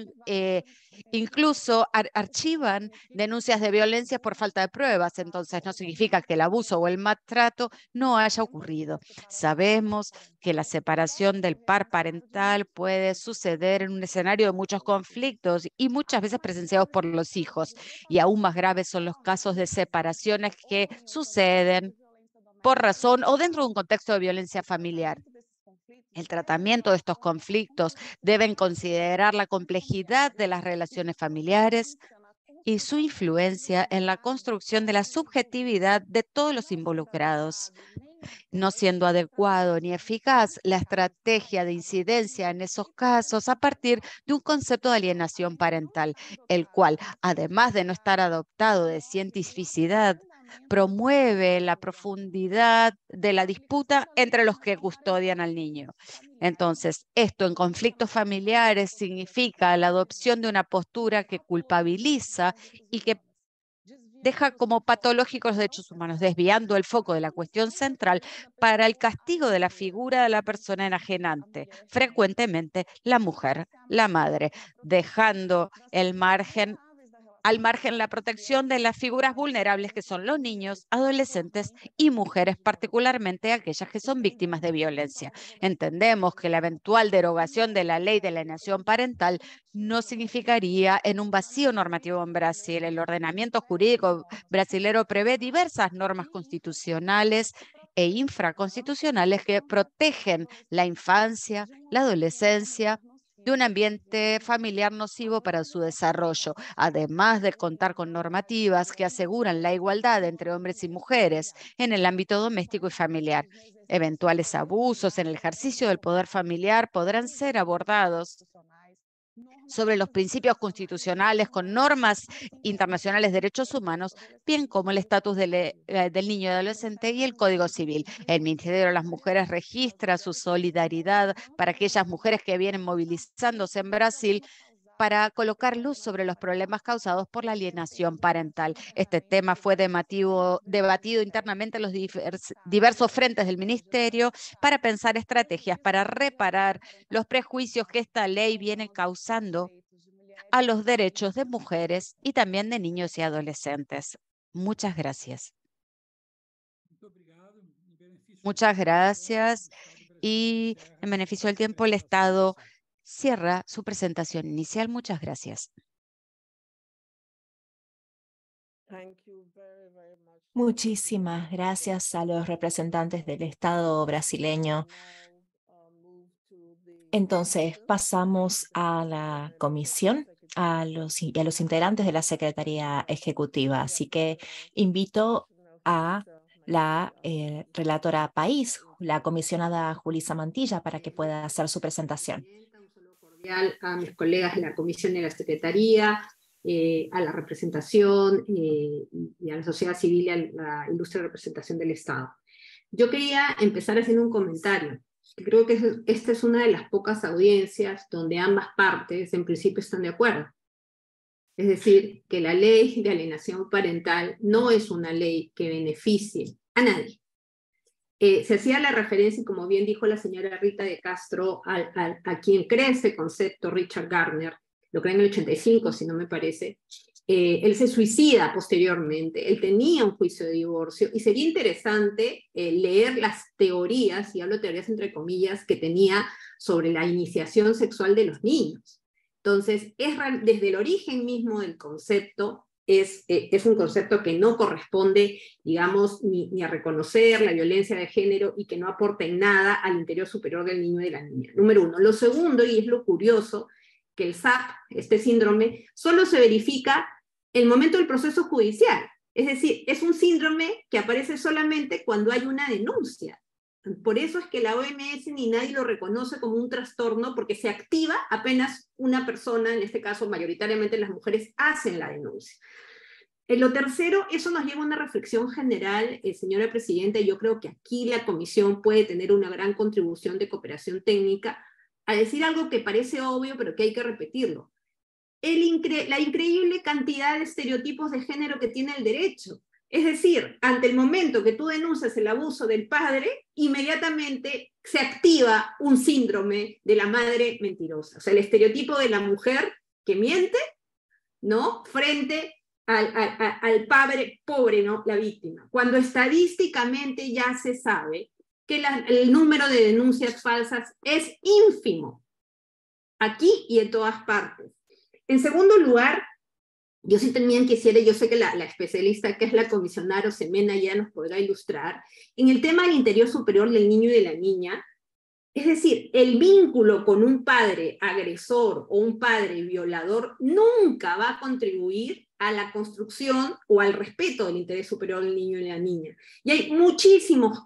incluso archivan denuncias de violencia por falta de pruebas. Entonces, no significa que el abuso o el maltrato no haya ocurrido. Sabemos que la separación del par parental puede suceder en un escenario de muchos conflictos y muchas veces presenciados por los hijos. Y aún más graves son los casos de separaciones que suceden por razón o dentro de un contexto de violencia familiar. El tratamiento de estos conflictos deben considerar la complejidad de las relaciones familiares y su influencia en la construcción de la subjetividad de todos los involucrados. No siendo adecuado ni eficaz la estrategia de incidencia en esos casos a partir de un concepto de alienación parental, el cual, además de no estar adoptado de cientificidad, promueve la profundidad de la disputa entre los que custodian al niño. Entonces, esto en conflictos familiares significa la adopción de una postura que culpabiliza y que deja como patológicos los derechos humanos, desviando el foco de la cuestión central para el castigo de la figura de la persona enajenante, frecuentemente la mujer, la madre, dejando al margen la protección de las figuras vulnerables que son los niños, adolescentes y mujeres, particularmente aquellas que son víctimas de violencia. Entendemos que la eventual derogación de la ley de alienación parental no significaría en un vacío normativo en Brasil. El ordenamiento jurídico brasilero prevé diversas normas constitucionales e infraconstitucionales que protegen la infancia, la adolescencia, de un ambiente familiar nocivo para su desarrollo, además de contar con normativas que aseguran la igualdad entre hombres y mujeres en el ámbito doméstico y familiar. Eventuales abusos en el ejercicio del poder familiar podrán ser abordados sobre los principios constitucionales con normas internacionales de derechos humanos, bien como el estatus del niño y adolescente y el Código Civil. El Ministerio de las Mujeres registra su solidaridad para aquellas mujeres que vienen movilizándose en Brasil para colocar luz sobre los problemas causados por la alienación parental. Este tema fue debatido internamente en los diversos frentes del Ministerio para pensar estrategias para reparar los prejuicios que esta ley viene causando a los derechos de mujeres y también de niños y adolescentes. Muchas gracias. Muchas gracias. Y en beneficio del tiempo, el Estado cierra su presentación inicial. Muchas gracias. Muchísimas gracias a los representantes del Estado brasileño. Entonces, pasamos a la comisión, a los integrantes de la Secretaría Ejecutiva. Así que invito a la relatora país, la comisionada Julissa Mantilla, para que pueda hacer su presentación. Un saludo cordial a mis colegas de la comisión y de la Secretaría, a la representación y a la sociedad civil y a la industria de representación del Estado. Yo quería empezar haciendo un comentario. Creo que esta es una de las pocas audiencias donde ambas partes en principio están de acuerdo. Es decir, que la ley de alienación parental no es una ley que beneficie a nadie. Se hacía la referencia, como bien dijo la señora Rita de Castro, a quien crea este concepto, Richard Gardner, lo crea en el 85, si no me parece. Él se suicida posteriormente, él tenía un juicio de divorcio, y sería interesante leer las teorías, y hablo de teorías entre comillas, que tenía sobre la iniciación sexual de los niños. Entonces, desde el origen mismo del concepto, es un concepto que no corresponde, digamos, ni a reconocer la violencia de género y que no aporta en nada al interior superior del niño y de la niña. Número uno. Lo segundo, y es lo curioso, que el SAP, este síndrome, solo se verifica en el momento del proceso judicial. Es decir, es un síndrome que aparece solamente cuando hay una denuncia. Por eso es que la OMS ni nadie lo reconoce como un trastorno, porque se activa apenas una persona, en este caso mayoritariamente las mujeres, hacen la denuncia. Lo tercero, eso nos lleva a una reflexión general, señora Presidenta, y yo creo que aquí la Comisión puede tener una gran contribución de cooperación técnica, a decir algo que parece obvio, pero que hay que repetirlo. La increíble cantidad de estereotipos de género que tiene el derecho. Es decir, ante el momento que tú denuncias el abuso del padre, inmediatamente se activa un síndrome de la madre mentirosa. O sea, el estereotipo de la mujer que miente, ¿no?, frente al padre pobre, ¿no?, la víctima. Cuando estadísticamente ya se sabe que el número de denuncias falsas es ínfimo, aquí y en todas partes. En segundo lugar, yo sí también quisiera, yo sé que la especialista que es la comisionada Rosemena ya nos podrá ilustrar, en el tema del interior superior del niño y de la niña, es decir, el vínculo con un padre agresor o un padre violador nunca va a contribuir a la construcción o al respeto del interés superior del niño y la niña. Y hay muchísimos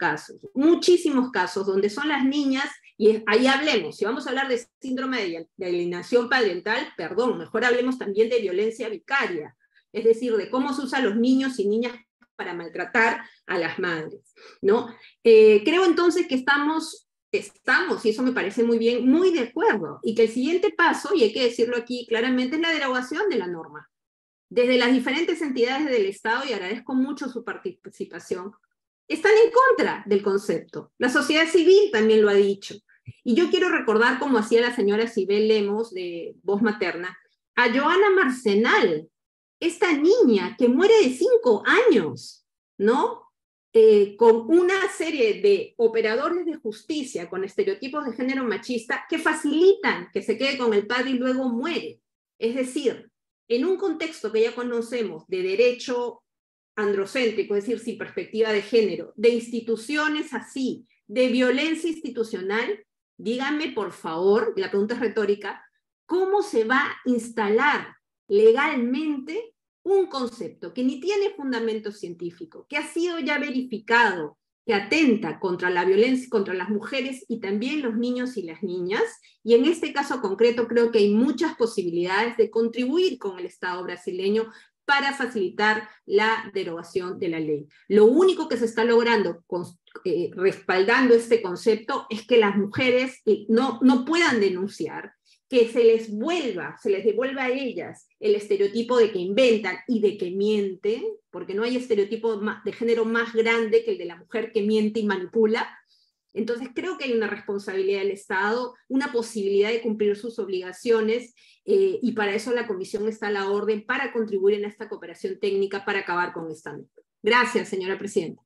casos donde son las niñas, y ahí hablemos, si vamos a hablar de síndrome de alienación parental, perdón, mejor hablemos también de violencia vicaria, es decir, de cómo se usan los niños y niñas para maltratar a las madres, ¿no? Creo entonces que estamos, y eso me parece muy bien, muy de acuerdo, y que el siguiente paso, y hay que decirlo aquí claramente, es la derogación de la norma. Desde las diferentes entidades del Estado, y agradezco mucho su participación, están en contra del concepto. La sociedad civil también lo ha dicho. Y yo quiero recordar, como hacía la señora Sibel Lemos, de Voz Materna, a Joana Marcenal, esta niña que muere de 5 años, ¿no? Con una serie de operadores de justicia con estereotipos de género machista que facilitan que se quede con el padre y luego muere. Es decir, en un contexto que ya conocemos de derecho androcéntrico, es decir, sin perspectiva de género, de instituciones así, de violencia institucional, díganme por favor, la pregunta es retórica, ¿cómo se va a instalar legalmente un concepto que ni tiene fundamento científico, que ha sido ya verificado, que atenta contra la violencia contra las mujeres y también los niños y las niñas? Y en este caso concreto creo que hay muchas posibilidades de contribuir con el Estado brasileño para facilitar la derogación de la ley. Lo único que se está logrando respaldando este concepto es que las mujeres no puedan denunciar, que se les devuelva a ellas el estereotipo de que inventan y de que mienten, porque no hay estereotipo de género más grande que el de la mujer que miente y manipula. Entonces creo que hay una responsabilidad del Estado, una posibilidad de cumplir sus obligaciones, y para eso la Comisión está a la orden para contribuir en esta cooperación técnica para acabar con esta meta. Gracias, señora Presidenta.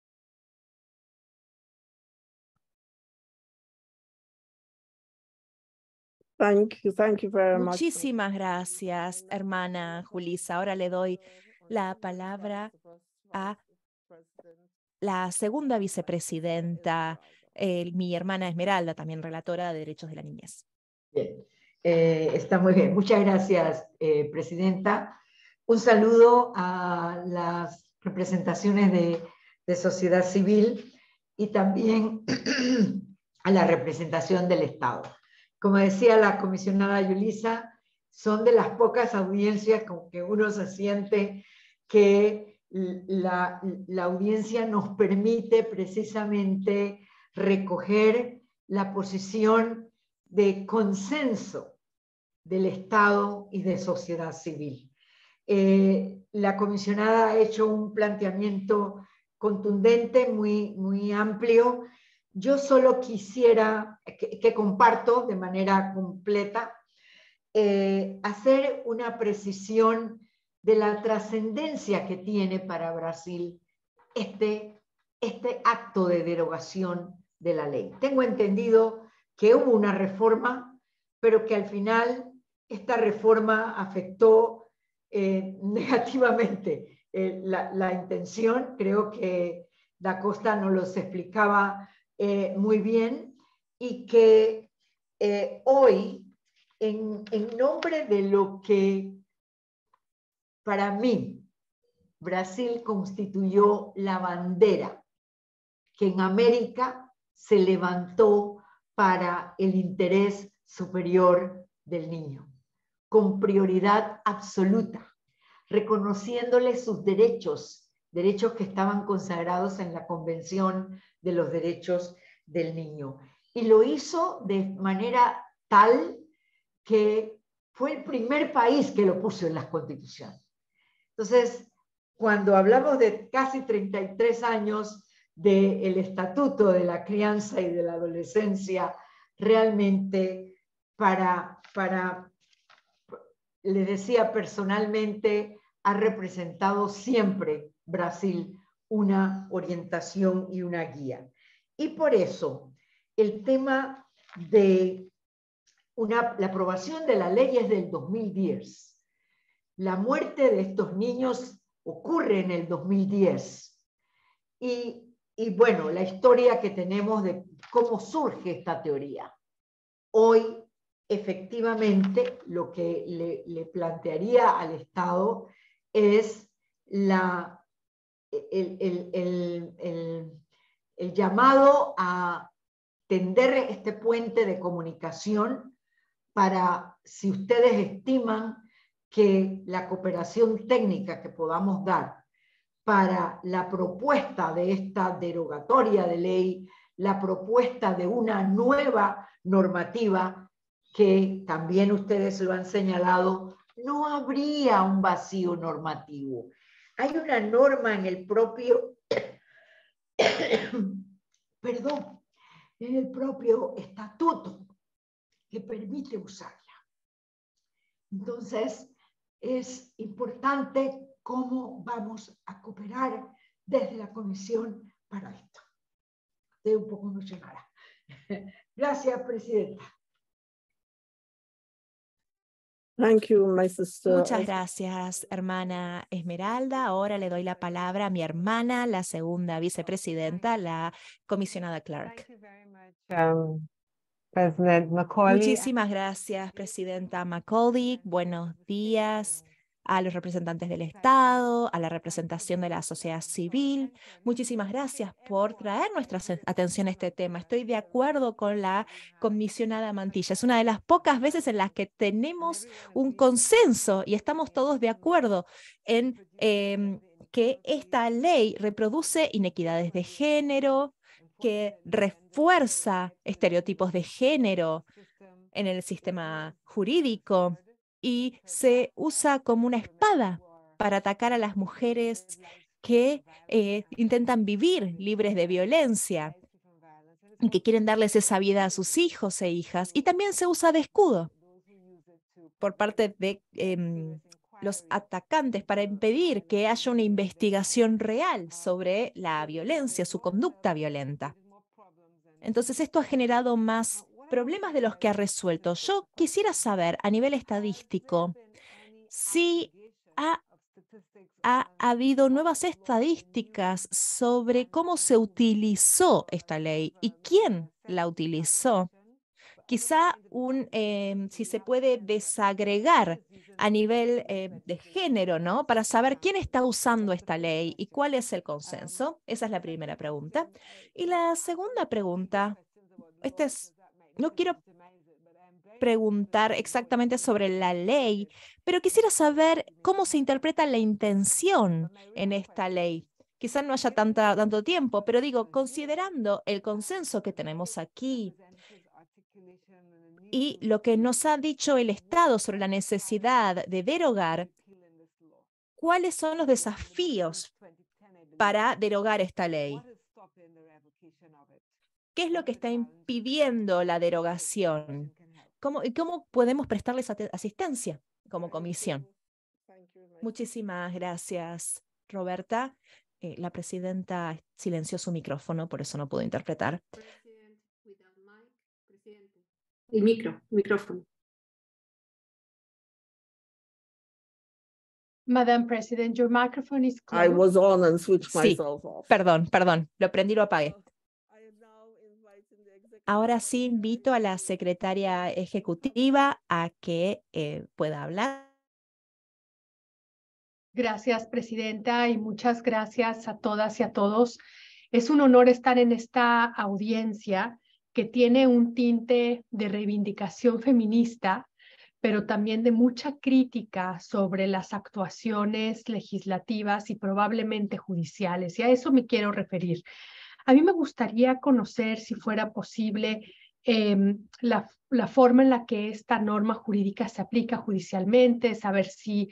Thank you very much. Muchísimas gracias, hermana Julissa. Ahora le doy la palabra a la segunda vicepresidenta, mi hermana Esmeralda, también relatora de Derechos de la Niñez. Bien, está muy bien. Muchas gracias, Presidenta. Un saludo a las representaciones de sociedad civil y también a la representación del Estado. Como decía la comisionada Yulisa, son de las pocas audiencias con que uno se siente que la audiencia nos permite precisamente recoger la posición de consenso del Estado y de sociedad civil. La comisionada ha hecho un planteamiento contundente, muy amplio. Yo solo quisiera, que comparto de manera completa, hacer una precisión de la trascendencia que tiene para Brasil este acto de derogación de la ley. Tengo entendido que hubo una reforma, pero que al final esta reforma afectó negativamente la intención. Creo que Da Costa nos los explicaba muy bien, y que hoy, en nombre de lo que para mí Brasil constituyó la bandera que en América se levantó para el interés superior del niño, con prioridad absoluta, reconociéndole sus derechos que estaban consagrados en la Convención de los Derechos del Niño. Y lo hizo de manera tal que fue el primer país que lo puso en las constituciones. Entonces, cuando hablamos de casi 33 años del Estatuto de la Crianza y de la Adolescencia, realmente le decía personalmente, ha representado siempre Brasil una orientación y una guía. Y por eso el tema de la aprobación de la ley es del 2010. La muerte de estos niños ocurre en el 2010. Y bueno, la historia que tenemos de cómo surge esta teoría. Hoy, efectivamente, lo que le plantearía al Estado es el llamado a tender este puente de comunicación para, si ustedes estiman que la cooperación técnica que podamos dar para la propuesta de esta derogatoria de ley, la propuesta de una nueva normativa, que también ustedes lo han señalado, no habría un vacío normativo. Hay una norma en el propio, perdón, en el propio estatuto que permite usarla. Entonces, es importante cómo vamos a cooperar desde la Comisión para esto. Estoy un poco emocionada. Gracias, Presidenta. Thank you, my sister. Muchas gracias, hermana Esmeralda. Ahora le doy la palabra a mi hermana, la segunda vicepresidenta, la comisionada Clark. President Macaulay. Muchísimas gracias, presidenta Macaulay. Buenos días a los representantes del Estado, a la representación de la sociedad civil. Muchísimas gracias por traer nuestra atención a este tema. Estoy de acuerdo con la comisionada Mantilla. Es una de las pocas veces en las que tenemos un consenso y estamos todos de acuerdo en que esta ley reproduce inequidades de género, que refuerza estereotipos de género en el sistema jurídico y se usa como una espada para atacar a las mujeres que intentan vivir libres de violencia y que quieren darles esa vida a sus hijos e hijas. Y también se usa de escudo por parte de los atacantes para impedir que haya una investigación real sobre la violencia, su conducta violenta. Entonces esto ha generado más problemas de los que ha resuelto. Yo quisiera saber a nivel estadístico si ha habido nuevas estadísticas sobre cómo se utilizó esta ley y quién la utilizó. Quizá si se puede desagregar a nivel de género, ¿no? Para saber quién está usando esta ley y cuál es el consenso. Esa es la primera pregunta. Y la segunda pregunta, no quiero preguntar exactamente sobre la ley, pero quisiera saber cómo se interpreta la intención en esta ley. Quizá no haya tanto tiempo, pero digo, considerando el consenso que tenemos aquí y lo que nos ha dicho el Estado sobre la necesidad de derogar, ¿cuáles son los desafíos para derogar esta ley? ¿Qué es lo que está impidiendo la derogación? ¿Cómo podemos prestarles asistencia como comisión? Muchísimas gracias, Roberta. La presidenta silenció su micrófono, por eso no pudo interpretar. El micrófono. Madam President, your microphone is I closed. was on and switched Sí, myself off. perdón, lo prendí y lo apagué. Ahora sí invito a la secretaria ejecutiva a que pueda hablar. Gracias, Presidenta, y muchas gracias a todas y a todos. Es un honor estar en esta audiencia que tiene un tinte de reivindicación feminista, pero también de mucha crítica sobre las actuaciones legislativas y probablemente judiciales, y a eso me quiero referir. A mí me gustaría conocer, si fuera posible, la forma en la que esta norma jurídica se aplica judicialmente, saber si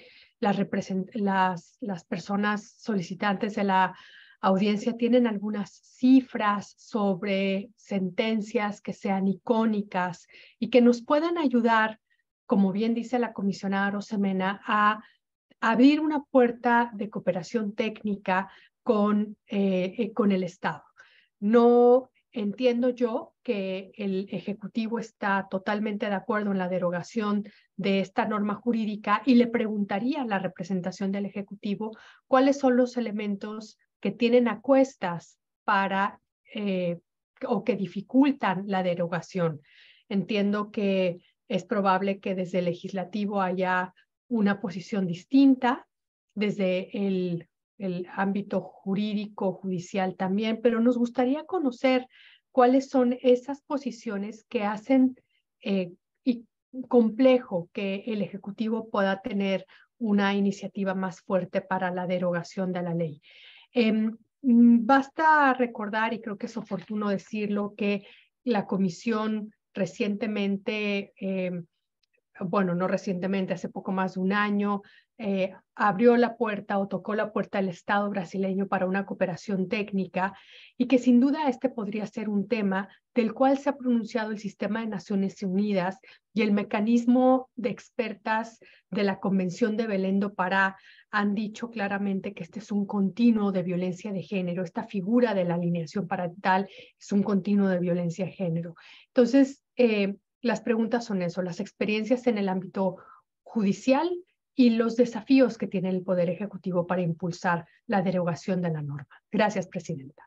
las personas solicitantes de la audiencia tienen algunas cifras sobre sentencias que sean icónicas y que nos puedan ayudar, como bien dice la comisionada Arosemena, a abrir una puerta de cooperación técnica con el Estado. No entiendo yo que el Ejecutivo está totalmente de acuerdo en la derogación de esta norma jurídica y le preguntaría a la representación del Ejecutivo cuáles son los elementos que tienen a cuestas para o que dificultan la derogación. Entiendo que es probable que desde el Legislativo haya una posición distinta, desde el ámbito jurídico, judicial también, pero nos gustaría conocer cuáles son esas posiciones que hacen y complejo que el Ejecutivo pueda tener una iniciativa más fuerte para la derogación de la ley. Basta recordar, y creo que es oportuno decirlo, que la Comisión recientemente, bueno, no recientemente, hace poco más de un año, abrió la puerta o tocó la puerta del Estado brasileño para una cooperación técnica y que sin duda este podría ser un tema del cual se ha pronunciado el Sistema de Naciones Unidas y el mecanismo de expertas de la Convención de Belén do Pará han dicho claramente que este es un continuo de violencia de género. Esta figura de la alineación parental es un continuo de violencia de género. Entonces, las preguntas son eso, las experiencias en el ámbito judicial y los desafíos que tiene el Poder Ejecutivo para impulsar la derogación de la norma. Gracias, Presidenta.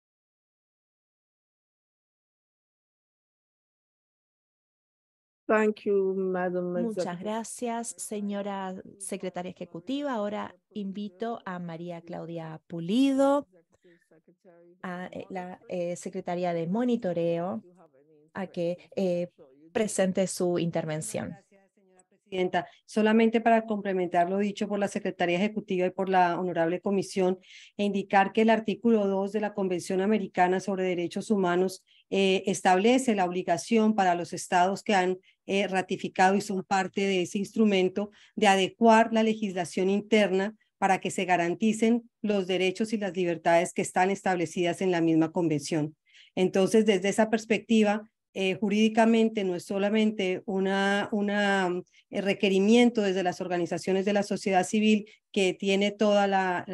Thank you, Madam Muchas gracias, señora secretaria ejecutiva. Ahora invito a María Claudia Pulido, a la secretaria de monitoreo, a que presente su intervención. Presidenta, solamente para complementar lo dicho por la Secretaría Ejecutiva y por la Honorable Comisión, e indicar que el artículo 2 de la Convención Americana sobre Derechos Humanos establece la obligación para los estados que han ratificado y son parte de ese instrumento de adecuar la legislación interna para que se garanticen los derechos y las libertades que están establecidas en la misma convención. Entonces, desde esa perspectiva, jurídicamente no es solamente un requerimiento desde las organizaciones de la sociedad civil que tiene toda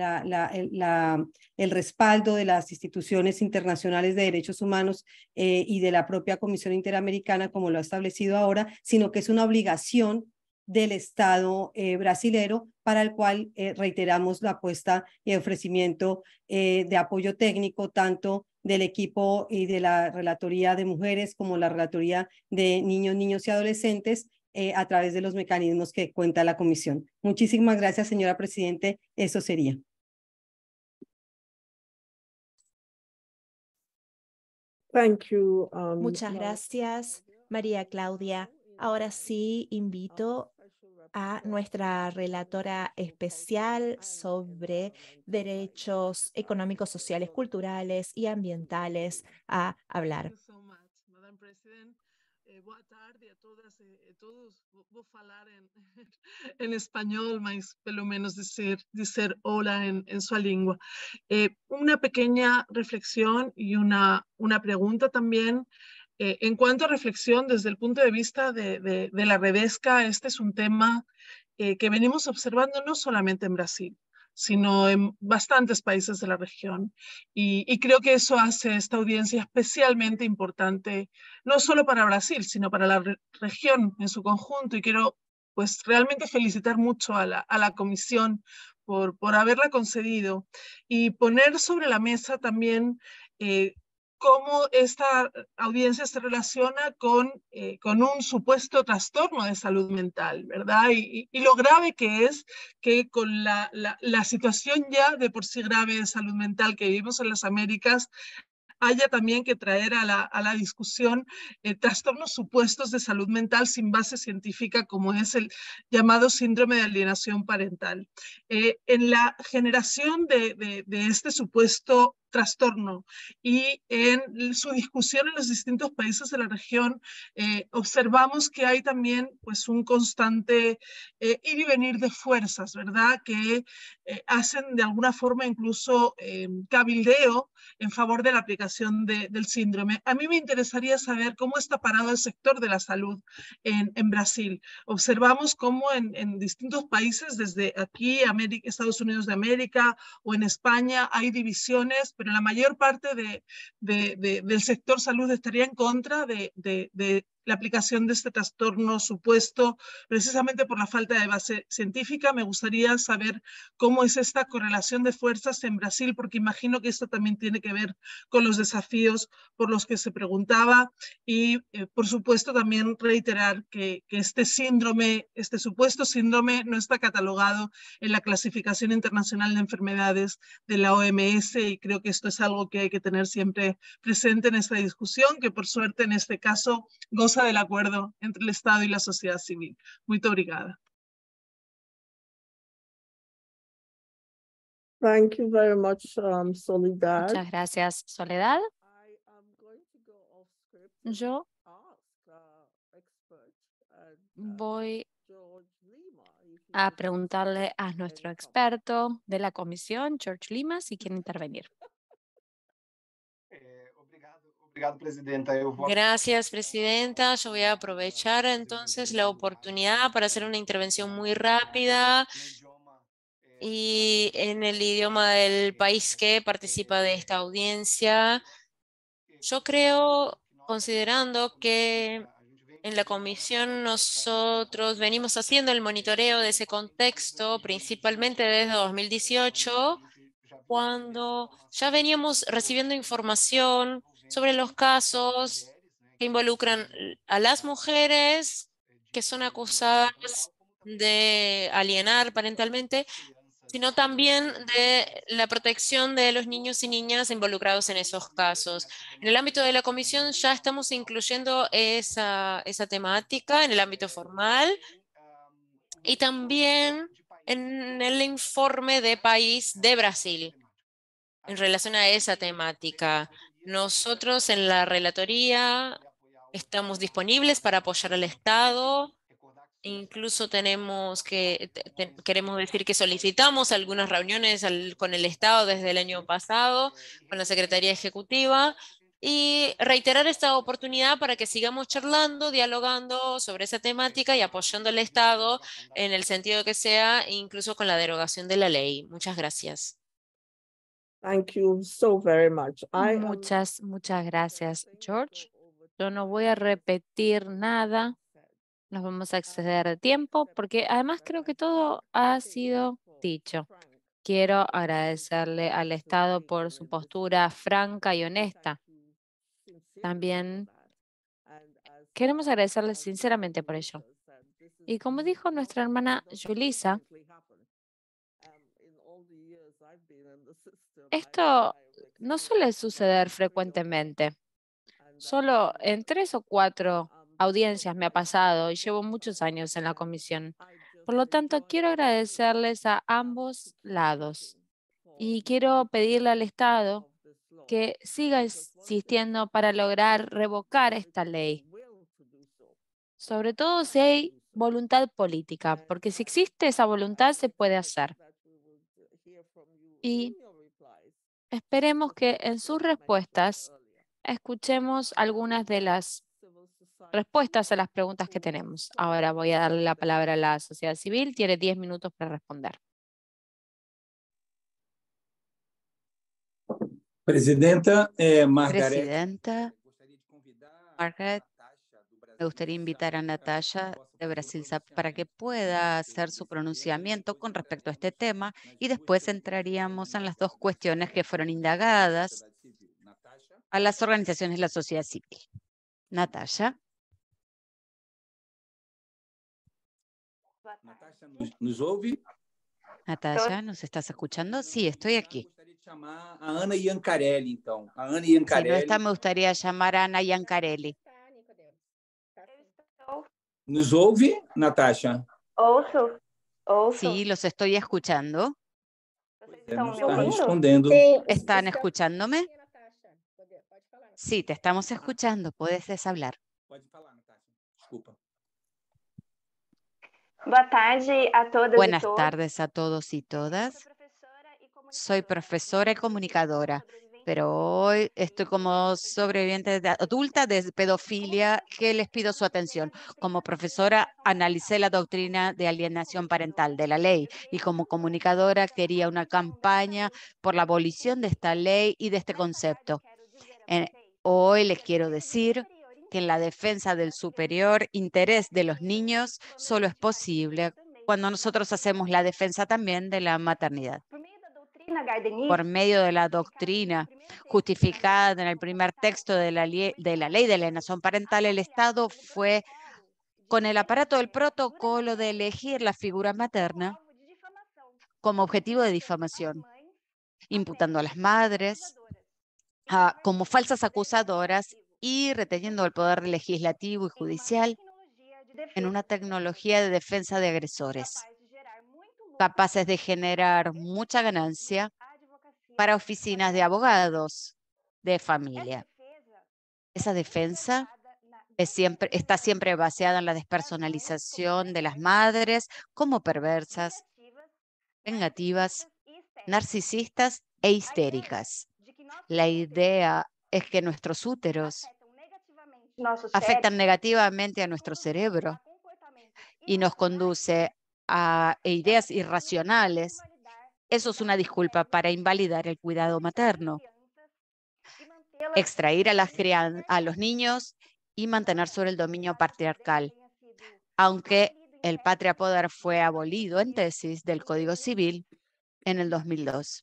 el respaldo de las instituciones internacionales de derechos humanos y de la propia Comisión Interamericana, como lo ha establecido ahora, sino que es una obligación del Estado brasilero, para el cual reiteramos la apuesta y ofrecimiento de apoyo técnico, tanto del equipo y de la Relatoría de Mujeres como la Relatoría de Niños y Adolescentes a través de los mecanismos que cuenta la Comisión. Muchísimas gracias, señora Presidente. Eso sería. Thank you. Muchas gracias, María Claudia. Ahora sí invito a nuestra relatora especial sobre derechos económicos, sociales, culturales y ambientales a hablar. Boa tarde a todas e todos. Vou falar em espanhol, mas pelo menos dizer hola en su lengua. Una pequeña reflexión y una pregunta también. En cuanto a reflexión, desde el punto de vista de la Redesca, este es un tema que venimos observando no solamente en Brasil, sino en bastantes países de la región. Y creo que eso hace esta audiencia especialmente importante, no solo para Brasil, sino para la región en su conjunto. Y quiero pues realmente felicitar mucho a la comisión por haberla concedido y poner sobre la mesa también cómo esta audiencia se relaciona con un supuesto trastorno de salud mental, ¿verdad? Y lo grave que es que con la situación ya de por sí grave de salud mental que vivimos en las Américas, haya también que traer a la discusión trastornos supuestos de salud mental sin base científica, como es el llamado síndrome de alienación parental. En la generación de este supuesto trastorno y en su discusión en los distintos países de la región, observamos que hay también pues, un constante ir y venir de fuerzas, ¿verdad? Que hacen de alguna forma incluso cabildeo en favor de la aplicación del síndrome. A mí me interesaría saber cómo está parado el sector de la salud en Brasil. Observamos cómo en distintos países, desde aquí, Estados Unidos de América o en España, hay divisiones, pero la mayor parte del sector salud estaría en contra de la aplicación de este trastorno supuesto, precisamente por la falta de base científica. Me gustaría saber cómo es esta correlación de fuerzas en Brasil, porque imagino que esto también tiene que ver con los desafíos por los que se preguntaba y, por supuesto, también reiterar que este síndrome, este supuesto síndrome, no está catalogado en la clasificación internacional de enfermedades de la OMS y creo que esto es algo que hay que tener siempre presente en esta discusión, que por suerte en este caso goza del acuerdo entre el Estado y la sociedad civil. Muy obrigada. Thank you very much, Soledad. Muchas gracias, Soledad. Yo voy a preguntarle a nuestro experto de la comisión, George Lima, si quiere intervenir. Gracias, Presidenta. Yo voy a aprovechar entonces la oportunidad para hacer una intervención muy rápida y en el idioma del país que participa de esta audiencia. Yo creo, considerando que en la comisión nosotros venimos haciendo el monitoreo de ese contexto, principalmente desde 2018, cuando ya veníamos recibiendo información sobre los casos que involucran a las mujeres que son acusadas de alienar parentalmente, sino también de la protección de los niños y niñas involucrados en esos casos. En el ámbito de la comisión ya estamos incluyendo esa temática en el ámbito formal y también en el informe de país de Brasil en relación a esa temática. Nosotros en la relatoría estamos disponibles para apoyar al Estado. Incluso queremos decir que solicitamos algunas reuniones con el Estado desde el año pasado, con la Secretaría Ejecutiva, y reiterar esta oportunidad para que sigamos charlando, dialogando sobre esa temática y apoyando al Estado en el sentido que sea, incluso con la derogación de la ley. Muchas gracias. Thank you so very much. Muchas gracias, George. Yo no voy a repetir nada. Nos vamos a exceder de tiempo porque además creo que todo ha sido dicho. Quiero agradecerle al Estado por su postura franca y honesta. También queremos agradecerle sinceramente por ello. Y como dijo nuestra hermana Julissa, esto no suele suceder frecuentemente. Solo en 3 o 4 audiencias me ha pasado y llevo muchos años en la comisión. Por lo tanto, quiero agradecerles a ambos lados y quiero pedirle al Estado que siga insistiendo para lograr revocar esta ley. Sobre todo si hay voluntad política, porque si existe esa voluntad se puede hacer. Y esperemos que en sus respuestas escuchemos algunas de las respuestas a las preguntas que tenemos. Ahora voy a darle la palabra a la sociedad civil. Tiene 10 minutos para responder. Presidenta, Presidenta Margaret, Me gustaría invitar a Natalia de Brasil para que pueda hacer su pronunciamiento con respecto a este tema y después entraríamos en las dos cuestiones que fueron indagadas a las organizaciones de la sociedad civil. Natalia. ¿Nos ouve? Natalia, ¿nos estás escuchando? Sí, estoy aquí. A Ana Iancarelli, então. A Ana Si no Iancarelli. está, me gustaría llamar a Ana Iancarelli. Nos ouve, Natasha? Sí, los estoy escuchando. Não está respondendo. ¿Están escuchándome? Sí, te estamos escuchando. Puedes hablar. Pode falar, Natasha. Desculpa. Buenas tardes a todos y todas. Soy profesora y comunicadora, pero hoy estoy como sobreviviente adulta de pedofilia que les pido su atención. Como profesora analicé la doctrina de alienación parental de la ley y como comunicadora quería una campaña por la abolición de esta ley y de este concepto. Hoy les quiero decir que en la defensa del superior interés de los niños solo es posible cuando nosotros hacemos la defensa también de la maternidad. Por medio de la doctrina justificada en el primer texto de la ley de alienación parental, el Estado fue con el aparato del protocolo de elegir la figura materna como objetivo de difamación, imputando a las madres como falsas acusadoras y reteniendo el poder legislativo y judicial en una tecnología de defensa de agresores, capaces de generar mucha ganancia para oficinas de abogados de familia. Esa defensa está siempre basada en la despersonalización de las madres como perversas, vengativas, narcisistas e histéricas. La idea es que nuestros úteros afectan negativamente a nuestro cerebro y nos conduce a ideas irracionales. Eso es una disculpa para invalidar el cuidado materno, extraer a los niños y mantener sobre el dominio patriarcal. Aunque el patria poder fue abolido en tesis del Código Civil en el 2002.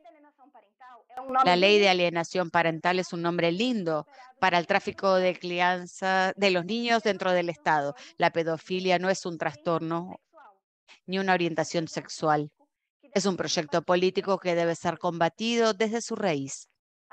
La ley de alienación parental es un nombre lindo para el tráfico de crianza de los niños dentro del Estado. La pedofilia no es un trastorno ni una orientación sexual. Es un proyecto político que debe ser combatido desde su raíz.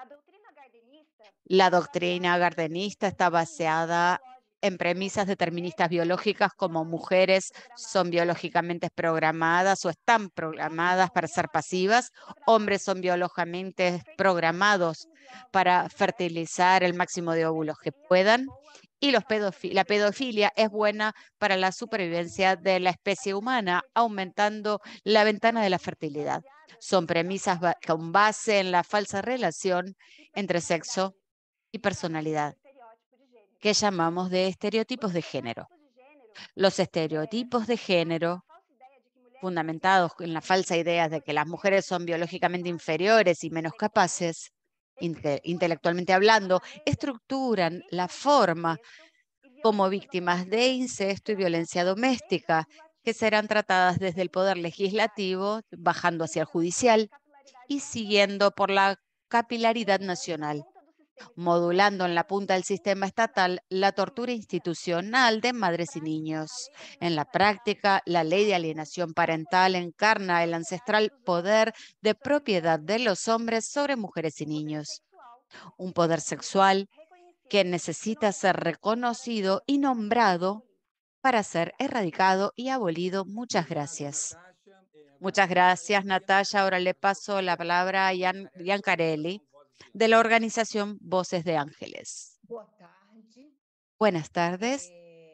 La doctrina gardenista está basada en premisas deterministas biológicas como mujeres son biológicamente programadas o están programadas para ser pasivas, hombres son biológicamente programados para fertilizar el máximo de óvulos que puedan, y la pedofilia es buena para la supervivencia de la especie humana, aumentando la ventana de la fertilidad. Son premisas con base en la falsa relación entre sexo y personalidad, que llamamos de estereotipos de género. Los estereotipos de género, fundamentados en la falsa idea de que las mujeres son biológicamente inferiores y menos capaces, intelectualmente hablando, estructuran la forma como víctimas de incesto y violencia doméstica, que serán tratadas desde el poder legislativo, bajando hacia el judicial y siguiendo por la capilaridad nacional, modulando en la punta del sistema estatal la tortura institucional de madres y niños. En la práctica, la ley de alienación parental encarna el ancestral poder de propiedad de los hombres sobre mujeres y niños. Un poder sexual que necesita ser reconocido y nombrado para ser erradicado y abolido. Muchas gracias. Muchas gracias, Natalia. Ahora le paso la palabra a Iancarelli, de la organización Voces de Ángeles. Buenas tardes.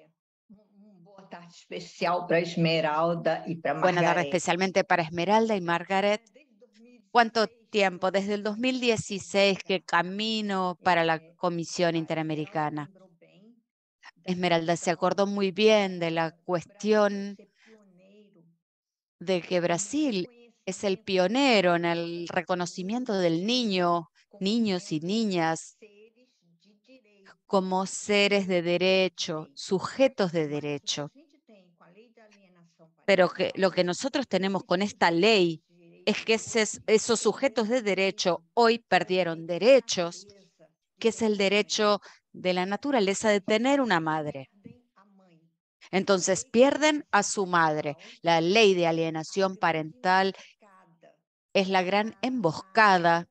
Buenas tardes especialmente para Esmeralda y Margaret. ¿Cuánto tiempo? Desde el 2016 que camino para la Comisión Interamericana. Esmeralda se acordó muy bien de la cuestión de que Brasil es el pionero en el reconocimiento del niño, niños y niñas como seres de derecho, sujetos de derecho. Pero lo que nosotros tenemos con esta ley es que esos sujetos de derecho hoy perdieron derechos, que es el derecho de la naturaleza de tener una madre. Entonces pierden a su madre. La ley de alienación parental es la gran emboscada.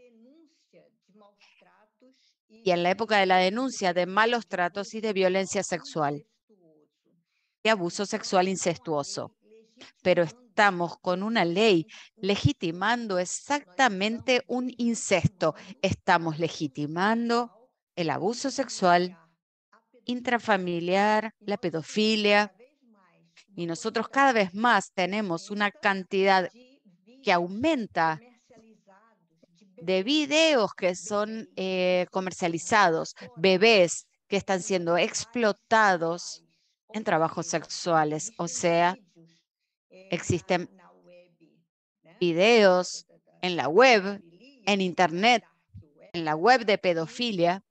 Y en la época de la denuncia de malos tratos y de violencia sexual, de abuso sexual incestuoso. Pero estamos con una ley legitimando exactamente un incesto. Estamos legitimando el abuso sexual intrafamiliar, la pedofilia, y nosotros cada vez más tenemos una cantidad que aumenta de videos que son comercializados, bebés que están siendo explotados en trabajos sexuales. O sea, existen videos en la web, en internet, en la web de pedofilia,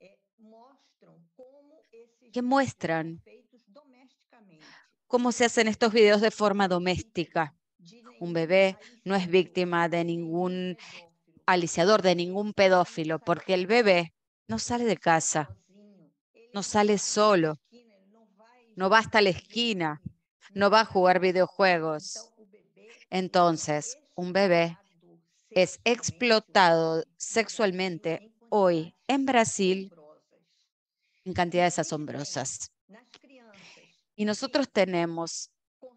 que muestran cómo se hacen estos videos de forma doméstica. Un bebé no es víctima de ningún aliciador, de ningún pedófilo, porque el bebé no sale de casa, no sale solo, no va hasta la esquina, no va a jugar videojuegos. Entonces, un bebé es explotado sexualmente hoy en Brasil en cantidades asombrosas. Y nosotros tenemos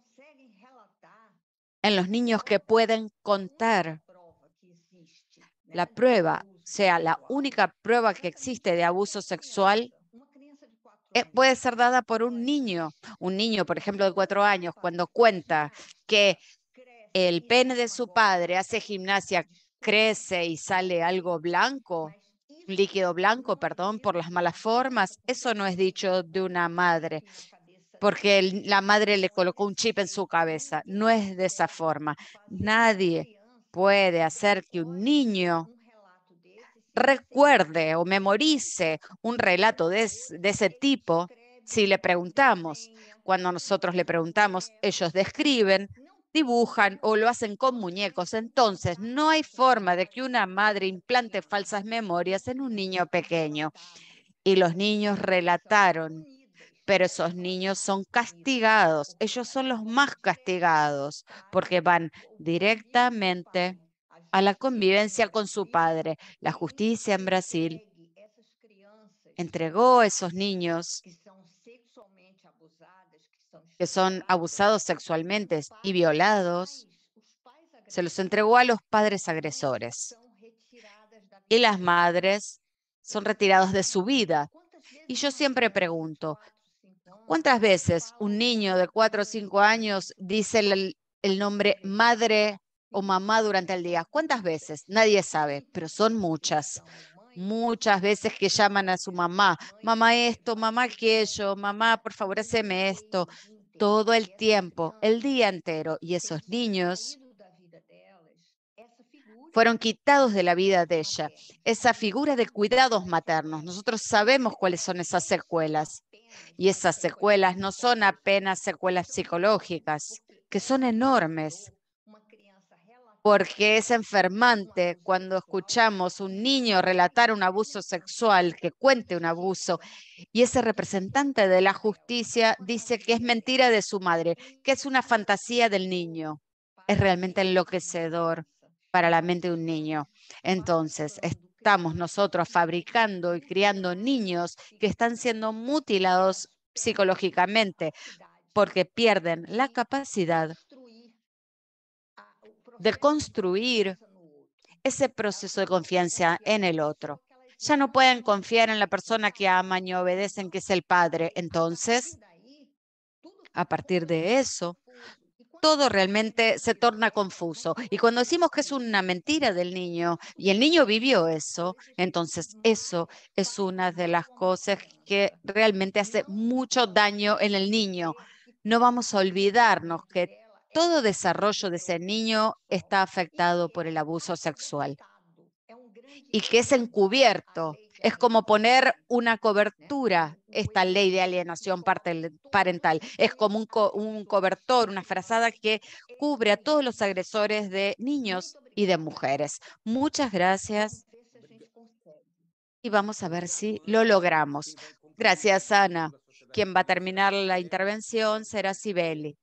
en los niños que pueden contar la prueba, o sea, la única prueba que existe de abuso sexual puede ser dada por un niño, por ejemplo, de 4 años, cuando cuenta que el pene de su padre hace gimnasia, crece y sale algo blanco, un líquido blanco, perdón, por las malas formas. Eso no es dicho de una madre, porque la madre le colocó un chip en su cabeza. No es de esa forma. Nadie puede hacer que un niño recuerde o memorice un relato de ese tipo si le preguntamos. Cuando nosotros le preguntamos, ellos describen, dibujan o lo hacen con muñecos. Entonces, no hay forma de que una madre implante falsas memorias en un niño pequeño. Y los niños relataron, pero esos niños son castigados. Ellos son los más castigados porque van directamente a la convivencia con su padre. La justicia en Brasil entregó a esos niños que son abusados sexualmente y violados, se los entregó a los padres agresores. Y las madres son retirados de su vida. Y yo siempre pregunto, ¿cuántas veces un niño de 4 o 5 años dice el nombre madre o mamá durante el día? ¿Cuántas veces? Nadie sabe, pero son muchas. Muchas veces que llaman a su mamá, mamá esto, mamá aquello, mamá, por favor, haceme esto, todo el tiempo, el día entero. Y esos niños fueron quitados de la vida de ella. Esa figura de cuidados maternos, nosotros sabemos cuáles son esas secuelas. Y esas secuelas no son apenas secuelas psicológicas, que son enormes, porque es enfermante cuando escuchamos un niño relatar un abuso sexual, que cuente un abuso, y ese representante de la justicia dice que es mentira de su madre, que es una fantasía del niño. Es realmente enloquecedor para la mente de un niño. Entonces, estamos nosotros fabricando y criando niños que están siendo mutilados psicológicamente porque pierden la capacidad de construir ese proceso de confianza en el otro. Ya no pueden confiar en la persona que aman y obedecen, que es el padre. Entonces, a partir de eso, todo realmente se torna confuso. Y cuando decimos que es una mentira del niño y el niño vivió eso, entonces eso es una de las cosas que realmente hace mucho daño en el niño. No vamos a olvidarnos que todo desarrollo de ese niño está afectado por el abuso sexual. y que es encubierto. Es como poner una cobertura, esta ley de alienación parental. Es como un cobertor, una frazada que cubre a todos los agresores de niños y de mujeres. Muchas gracias. Y vamos a ver si lo logramos. Gracias, Ana. Quien va a terminar la intervención será Cibele.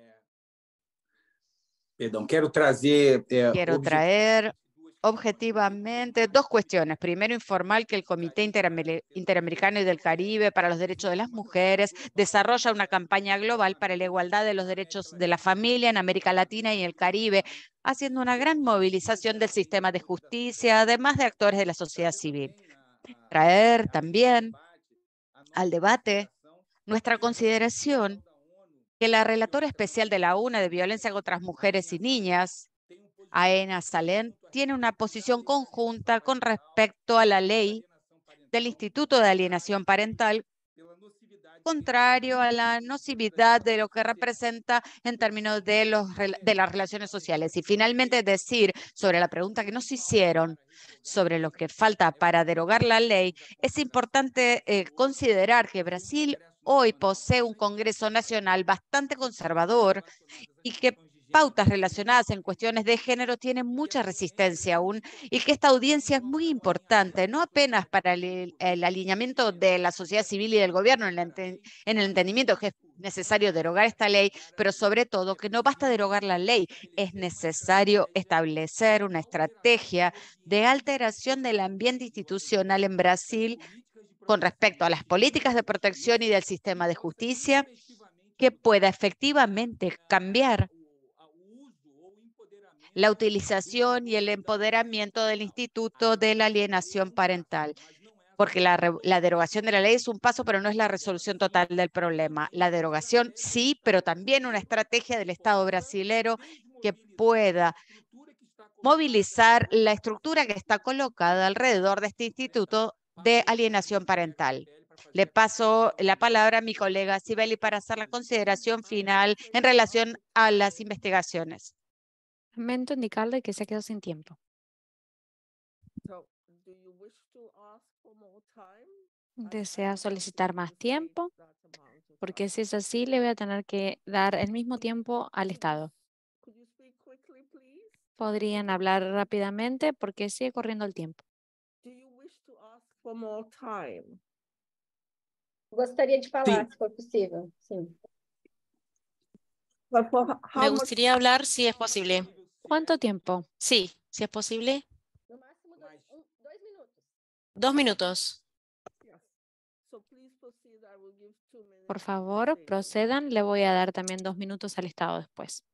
Quiero traer objetivamente dos cuestiones. Primero, informar que el Comité Interamericano y del Caribe para los Derechos de las Mujeres desarrolla una campaña global para la igualdad de los derechos de la familia en América Latina y el Caribe, haciendo una gran movilización del sistema de justicia, además de actores de la sociedad civil. Traer también al debate nuestra consideración que la relatora especial de la ONU de violencia contra las mujeres y niñas, Aena Salem, tiene una posición conjunta con respecto a la ley del Instituto de Alienación Parental, contrario a la nocividad de lo que representa en términos de las relaciones sociales. Y finalmente decir sobre la pregunta que nos hicieron sobre lo que falta para derogar la ley, es importante considerar que Brasil hoy posee un Congreso Nacional bastante conservador y que pautas relacionadas en cuestiones de género tienen mucha resistencia aún, y que esta audiencia es muy importante, no apenas para el alineamiento de la sociedad civil y del gobierno en el entendimiento que es necesario derogar esta ley, pero sobre todo que no basta derogar la ley, es necesario establecer una estrategia de alteración del ambiente institucional en Brasil con respecto a las políticas de protección y del sistema de justicia, que pueda efectivamente cambiar la utilización y el empoderamiento del Instituto de la Alienación Parental. Porque la derogación de la ley es un paso, pero no es la resolución total del problema. La derogación sí, pero también una estrategia del Estado brasilero que pueda movilizar la estructura que está colocada alrededor de este Instituto de Alienación Parental. Le paso la palabra a mi colega Cibele para hacer la consideración final en relación a las investigaciones. Lamento indicarle que se quedó sin tiempo. ¿Desea solicitar más tiempo? Porque si es así, le voy a tener que dar el mismo tiempo al Estado. ¿Podrían hablar rápidamente? Porque sigue corriendo el tiempo. Gostaria de falar, si for possível. Sim. Me gustaría hablar si es posible. ¿Cuánto tiempo? Sí, si es posible. 2 minutos. Por favor, procedan. Le voy a dar también 2 minutos al Estado después.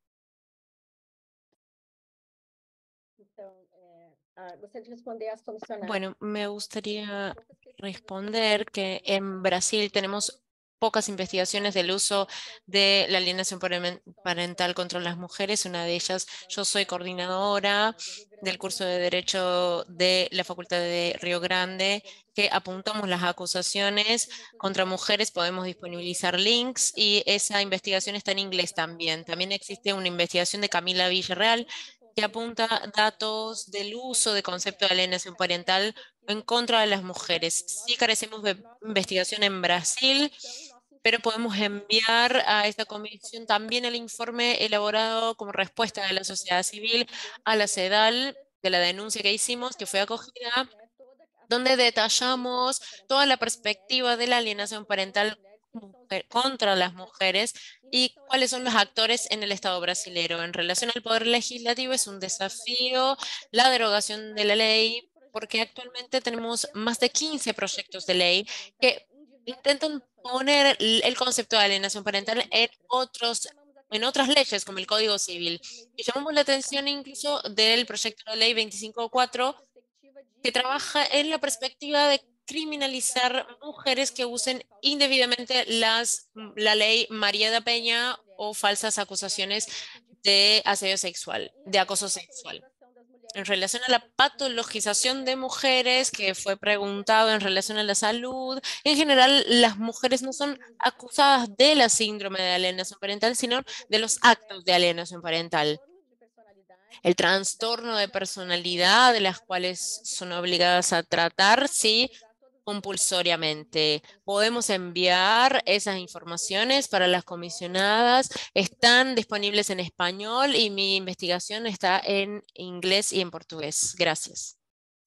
Bueno, me gustaría responder que en Brasil tenemos pocas investigaciones del uso de la alienación parental contra las mujeres. Una de ellas, yo soy coordinadora del curso de Derecho de la Facultad de Río Grande, que apuntamos las acusaciones contra mujeres, podemos disponibilizar links y esa investigación está en inglés también. También existe una investigación de Camila Villarreal que apunta datos del uso de concepto de alienación parental en contra de las mujeres. Sí carecemos de investigación en Brasil, pero podemos enviar a esta comisión también el informe elaborado como respuesta de la sociedad civil a la CEDAL de la denuncia que hicimos, que fue acogida, donde detallamos toda la perspectiva de la alienación parental contra las mujeres y cuáles son los actores en el Estado brasilero. En relación al poder legislativo, es un desafío la derogación de la ley, porque actualmente tenemos más de 15 proyectos de ley que intentan poner el concepto de alienación parental en otras leyes, como el Código Civil. Y llamamos la atención incluso del proyecto de ley 25.4, que trabaja en la perspectiva de criminalizar mujeres que usen indebidamente la ley María da Peña o falsas acusaciones de asedio sexual, de acoso sexual. En relación a la patologización de mujeres, que fue preguntado en relación a la salud, en general las mujeres no son acusadas de la síndrome de alienación parental, sino de los actos de alienación parental. El trastorno de personalidad de las cuales son obligadas a tratar, sí, compulsoriamente. Podemos enviar esas informaciones para las comisionadas. Están disponibles en español y mi investigación está en inglés y en portugués. Gracias.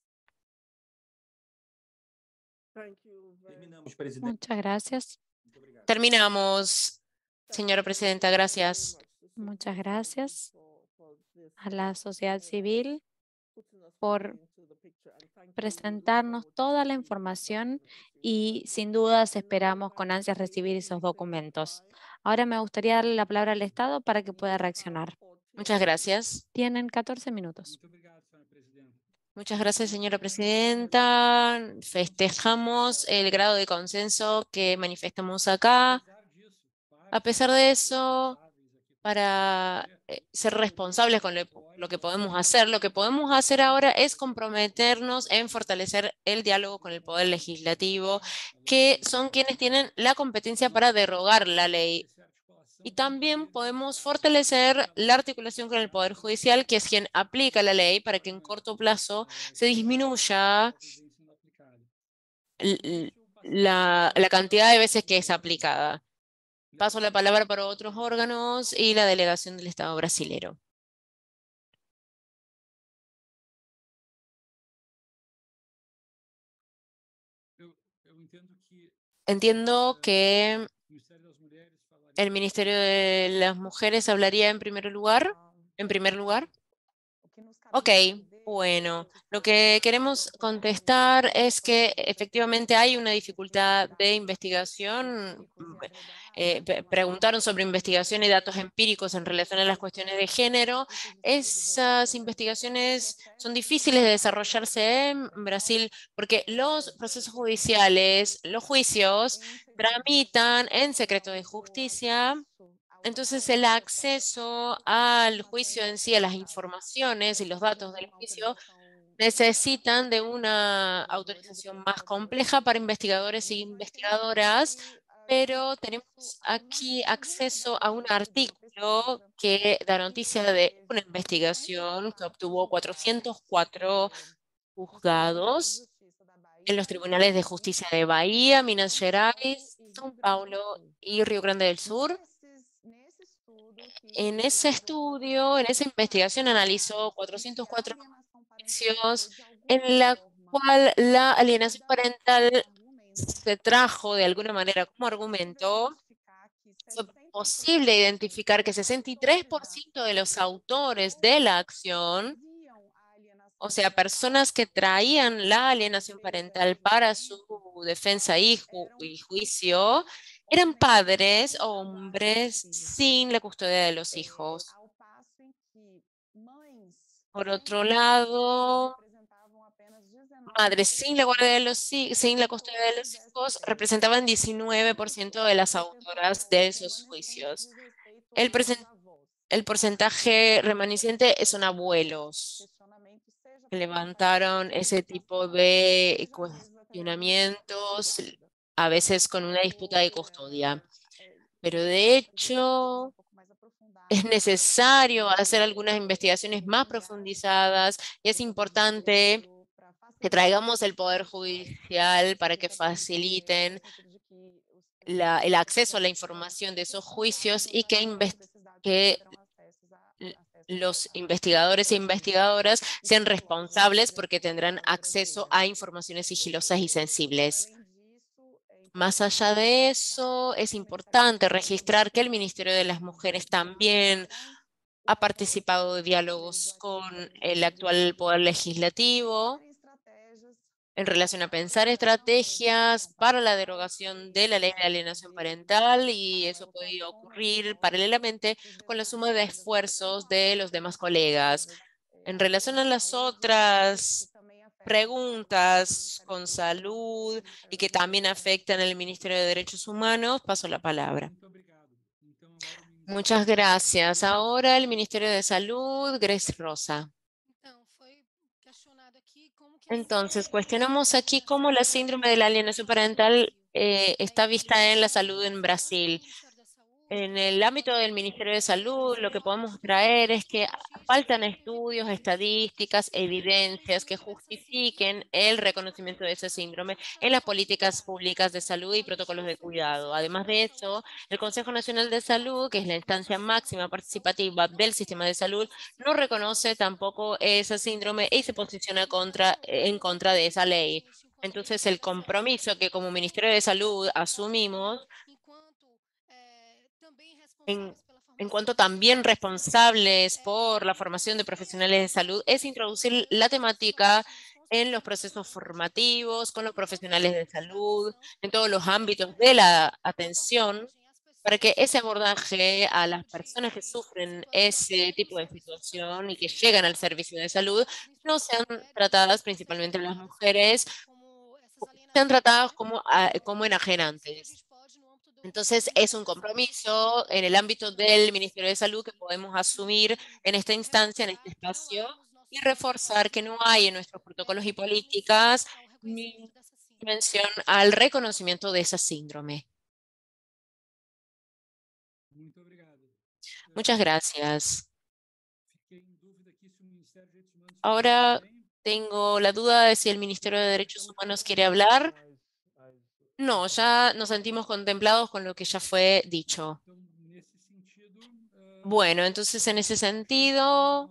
Muchas gracias. Terminamos, señora presidenta. Gracias. Muchas gracias a la sociedad civil por presentarnos toda la información y sin dudas esperamos con ansias recibir esos documentos. Ahora me gustaría darle la palabra al Estado para que pueda reaccionar. Muchas gracias. Tienen 14 minutos. Muchas gracias, señora presidenta. Festejamos el grado de consenso que manifestamos acá. A pesar de eso, para ser responsables con lo que podemos hacer ahora es comprometernos en fortalecer el diálogo con el Poder Legislativo, que son quienes tienen la competencia para derogar la ley. Y también podemos fortalecer la articulación con el Poder Judicial, que es quien aplica la ley, para que en corto plazo se disminuya la cantidad de veces que es aplicada. Paso la palabra para otros órganos y la delegación del Estado brasilero. Entiendo que el Ministerio de las Mujeres hablaría en primer lugar. Ok, bueno, lo que queremos contestar es que efectivamente hay una dificultad de investigación. Preguntaron sobre investigación y datos empíricos en relación a las cuestiones de género. Esas investigaciones son difíciles de desarrollarse en Brasil porque los procesos judiciales, los juicios, tramitan en secreto de justicia. Entonces, el acceso al juicio en sí, a las informaciones y los datos del juicio, necesitan de una autorización más compleja para investigadores y investigadoras, pero tenemos aquí acceso a un artículo que da noticia de una investigación que obtuvo 404 juzgados en los tribunales de justicia de Bahía, Minas Gerais, São Paulo y Río Grande del Sur. En ese estudio, en esa investigación, analizó 404 juicios en la cual la alienación parental se trajo de alguna manera como argumento. Fue posible identificar que 63% de los autores de la acción, o sea, personas que traían la alienación parental para su defensa y juicio, eran padres o hombres sin la custodia de los hijos. Por otro lado, madres sin la custodia de los hijos representaban 19% de las autoras de esos juicios. El porcentaje remanescente son abuelos que levantaron ese tipo de cuestionamientos, a veces con una disputa de custodia. Pero de hecho, es necesario hacer algunas investigaciones más profundizadas y es importante que traigamos el Poder Judicial para que faciliten el acceso a la información de esos juicios y que los investigadores e investigadoras sean responsables porque tendrán acceso a informaciones sigilosas y sensibles. Más allá de eso, es importante registrar que el Ministerio de las Mujeres también ha participado de diálogos con el actual Poder Legislativo en relación a pensar estrategias para la derogación de la ley de alienación parental, y eso puede ocurrir paralelamente con la suma de esfuerzos de los demás colegas. En relación a las otras preguntas con salud y que también afectan al Ministerio de Derechos Humanos, paso la palabra. Muchas gracias. Ahora el Ministerio de Salud, Grace Rosa. Entonces, cuestionamos aquí cómo la síndrome de la alienación parental está vista en la salud en Brasil. En el ámbito del Ministerio de Salud, lo que podemos traer es que faltan estudios, estadísticas, evidencias que justifiquen el reconocimiento de ese síndrome en las políticas públicas de salud y protocolos de cuidado. Además de eso, el Consejo Nacional de Salud, que es la instancia máxima participativa del sistema de salud, no reconoce tampoco ese síndrome y se posiciona en contra de esa ley. Entonces, el compromiso que como Ministerio de Salud asumimos en cuanto también responsables por la formación de profesionales de salud, es introducir la temática en los procesos formativos, con los profesionales de salud, en todos los ámbitos de la atención, para que ese abordaje a las personas que sufren ese tipo de situación y que llegan al servicio de salud no sean tratadas, principalmente las mujeres, sean tratadas como enajenantes. Entonces, es un compromiso en el ámbito del Ministerio de Salud que podemos asumir en esta instancia, en este espacio, y reforzar que no hay en nuestros protocolos y políticas ni mención al reconocimiento de ese síndrome. Muchas gracias. Ahora tengo la duda de si el Ministerio de Derechos Humanos quiere hablar. No, ya nos sentimos contemplados con lo que ya fue dicho. Bueno, entonces en ese sentido,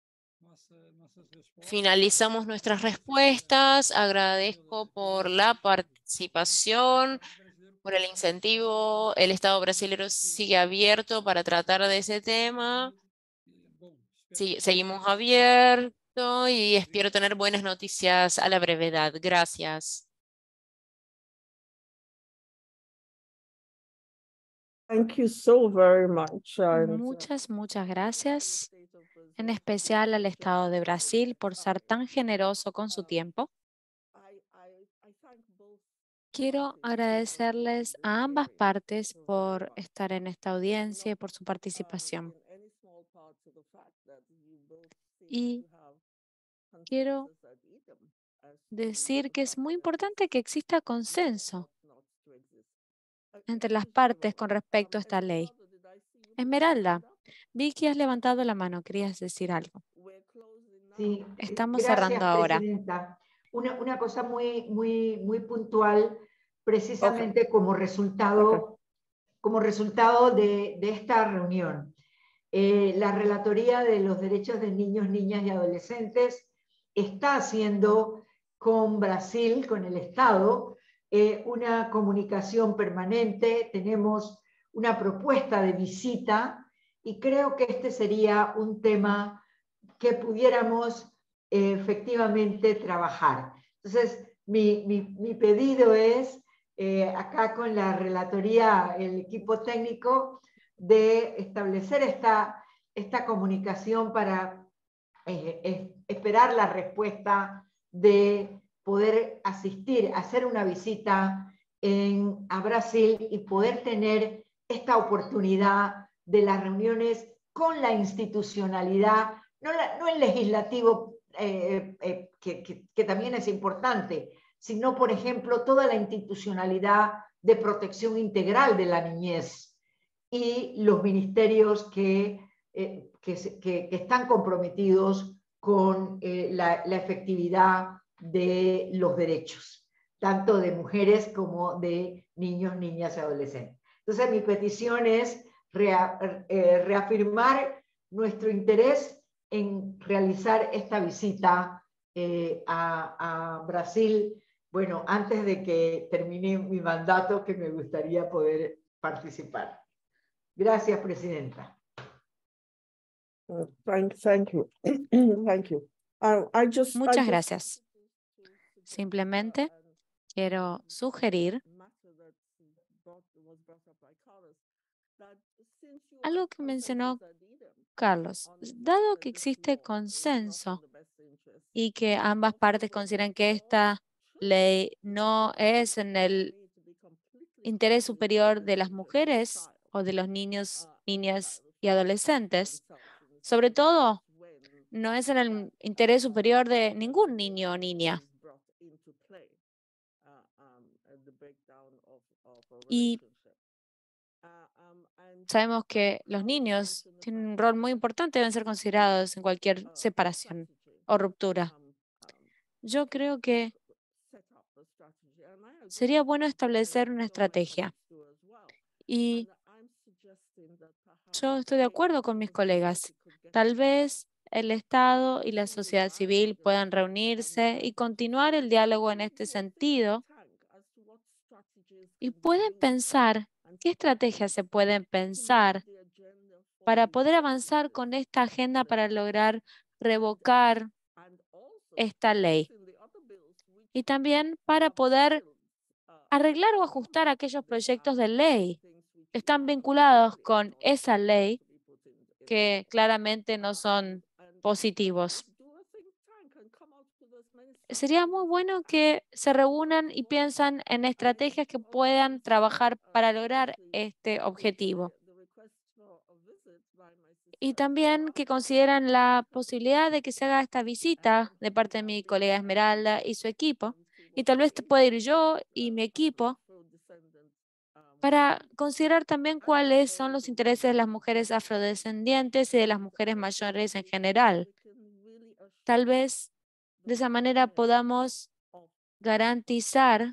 finalizamos nuestras respuestas. Agradezco por la participación, por el incentivo. El Estado brasileño sigue abierto para tratar de ese tema. Sí, seguimos abiertos y espero tener buenas noticias a la brevedad. Gracias. Thank you so very much. Muchas gracias, en especial al Estado de Brasil por ser tan generoso con su tiempo. Quiero agradecerles a ambas partes por estar en esta audiencia y por su participación. Y quiero decir que es muy importante que exista consenso entre las partes con respecto a esta ley. Esmeralda, vi que has levantado la mano. ¿Querías decir algo? Sí, Estamos gracias, cerrando ahora. Presidenta. Una cosa muy puntual, precisamente como resultado de esta reunión. La Relatoría de los Derechos de Niños, Niñas y Adolescentes está haciendo con Brasil, con el Estado, una comunicación permanente. Tenemos una propuesta de visita y creo que este sería un tema que pudiéramos efectivamente trabajar. Entonces, mi pedido es, acá con la relatoría, el equipo técnico, de establecer esta comunicación para esperar la respuesta de poder asistir, hacer una visita a Brasil y poder tener esta oportunidad de las reuniones con la institucionalidad, no el legislativo, que también es importante, sino, por ejemplo, toda la institucionalidad de protección integral de la niñez y los ministerios que están comprometidos con la efectividad de los derechos, tanto de mujeres como de niños, niñas y adolescentes. Entonces, mi petición es reafirmar nuestro interés en realizar esta visita a Brasil, bueno, antes de que termine mi mandato, que me gustaría poder participar. Gracias, Presidenta. Thank you. Thank you. Muchas gracias. Simplemente quiero sugerir algo que mencionó Carlos. Dado que existe consenso y que ambas partes consideran que esta ley no es en el interés superior de las mujeres o de los niños, niñas y adolescentes, sobre todo, no es en el interés superior de ningún niño o niña. Y Sabemos que los niños tienen un rol muy importante, deben ser considerados en cualquier separación o ruptura. Yo creo que sería bueno establecer una estrategia. Y yo estoy de acuerdo con mis colegas. Tal vez el Estado y la sociedad civil puedan reunirse y continuar el diálogo en este sentido. Y pueden pensar qué estrategias se pueden pensar para poder avanzar con esta agenda para lograr revocar esta ley. Y también para poder arreglar o ajustar aquellos proyectos de ley que están vinculados con esa ley que claramente no son positivos. Sería muy bueno que se reúnan y piensan en estrategias que puedan trabajar para lograr este objetivo. Y también que consideran la posibilidad de que se haga esta visita de parte de mi colega Esmeralda y su equipo. Y tal vez pueda ir yo y mi equipo para considerar también cuáles son los intereses de las mujeres afrodescendientes y de las mujeres mayores en general. Tal vez de esa manera podamos garantizar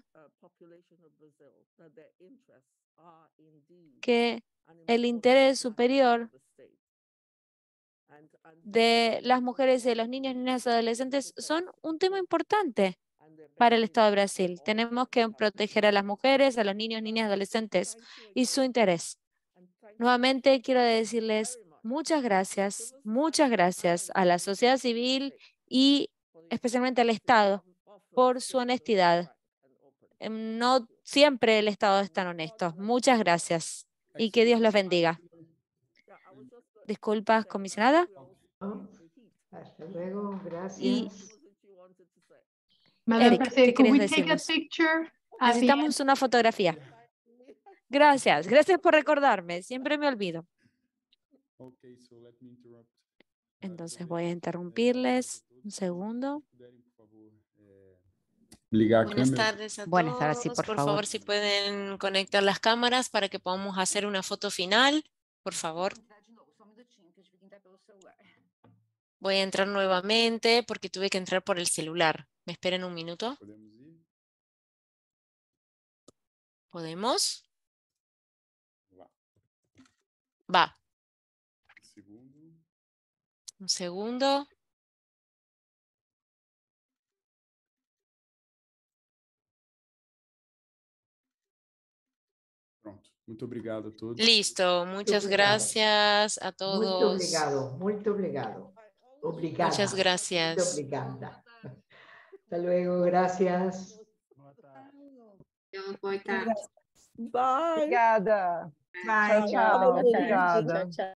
que el interés superior de las mujeres y de los niños, niñas y adolescentes son un tema importante para el Estado de Brasil. Tenemos que proteger a las mujeres, a los niños, niñas y adolescentes y su interés. Nuevamente quiero decirles muchas gracias a la sociedad civil y especialmente al Estado por su honestidad. No siempre el Estado es tan honesto. Muchas gracias y que Dios los bendiga. Disculpas, comisionada. Hasta luego, gracias. Y Madam Eric, ¿qué President, could querías we take a decirnos? picture? Necesitamos una fotografía. Gracias por recordarme. Siempre me olvido. Entonces voy a interrumpirles un segundo. Buenas tardes a Buenas tardes, sí, todos. por Por favor. favor, si pueden conectar las cámaras para que podamos hacer una foto final, por favor. Voy a entrar nuevamente porque tuve que entrar por el celular. ¿Me esperen un minuto? ¿Podemos? Va. Un segundo. Pronto. Muito obrigado a todos. Listo. Muchas gracias a todos. Muito obrigado, muito obrigado. Obrigada. Muchas gracias. Muito obrigada. Hasta luego, gracias. Bye. Obrigada. Bye. Tchau, tchau. Boa tarde. Obrigada. Tchau, tchau.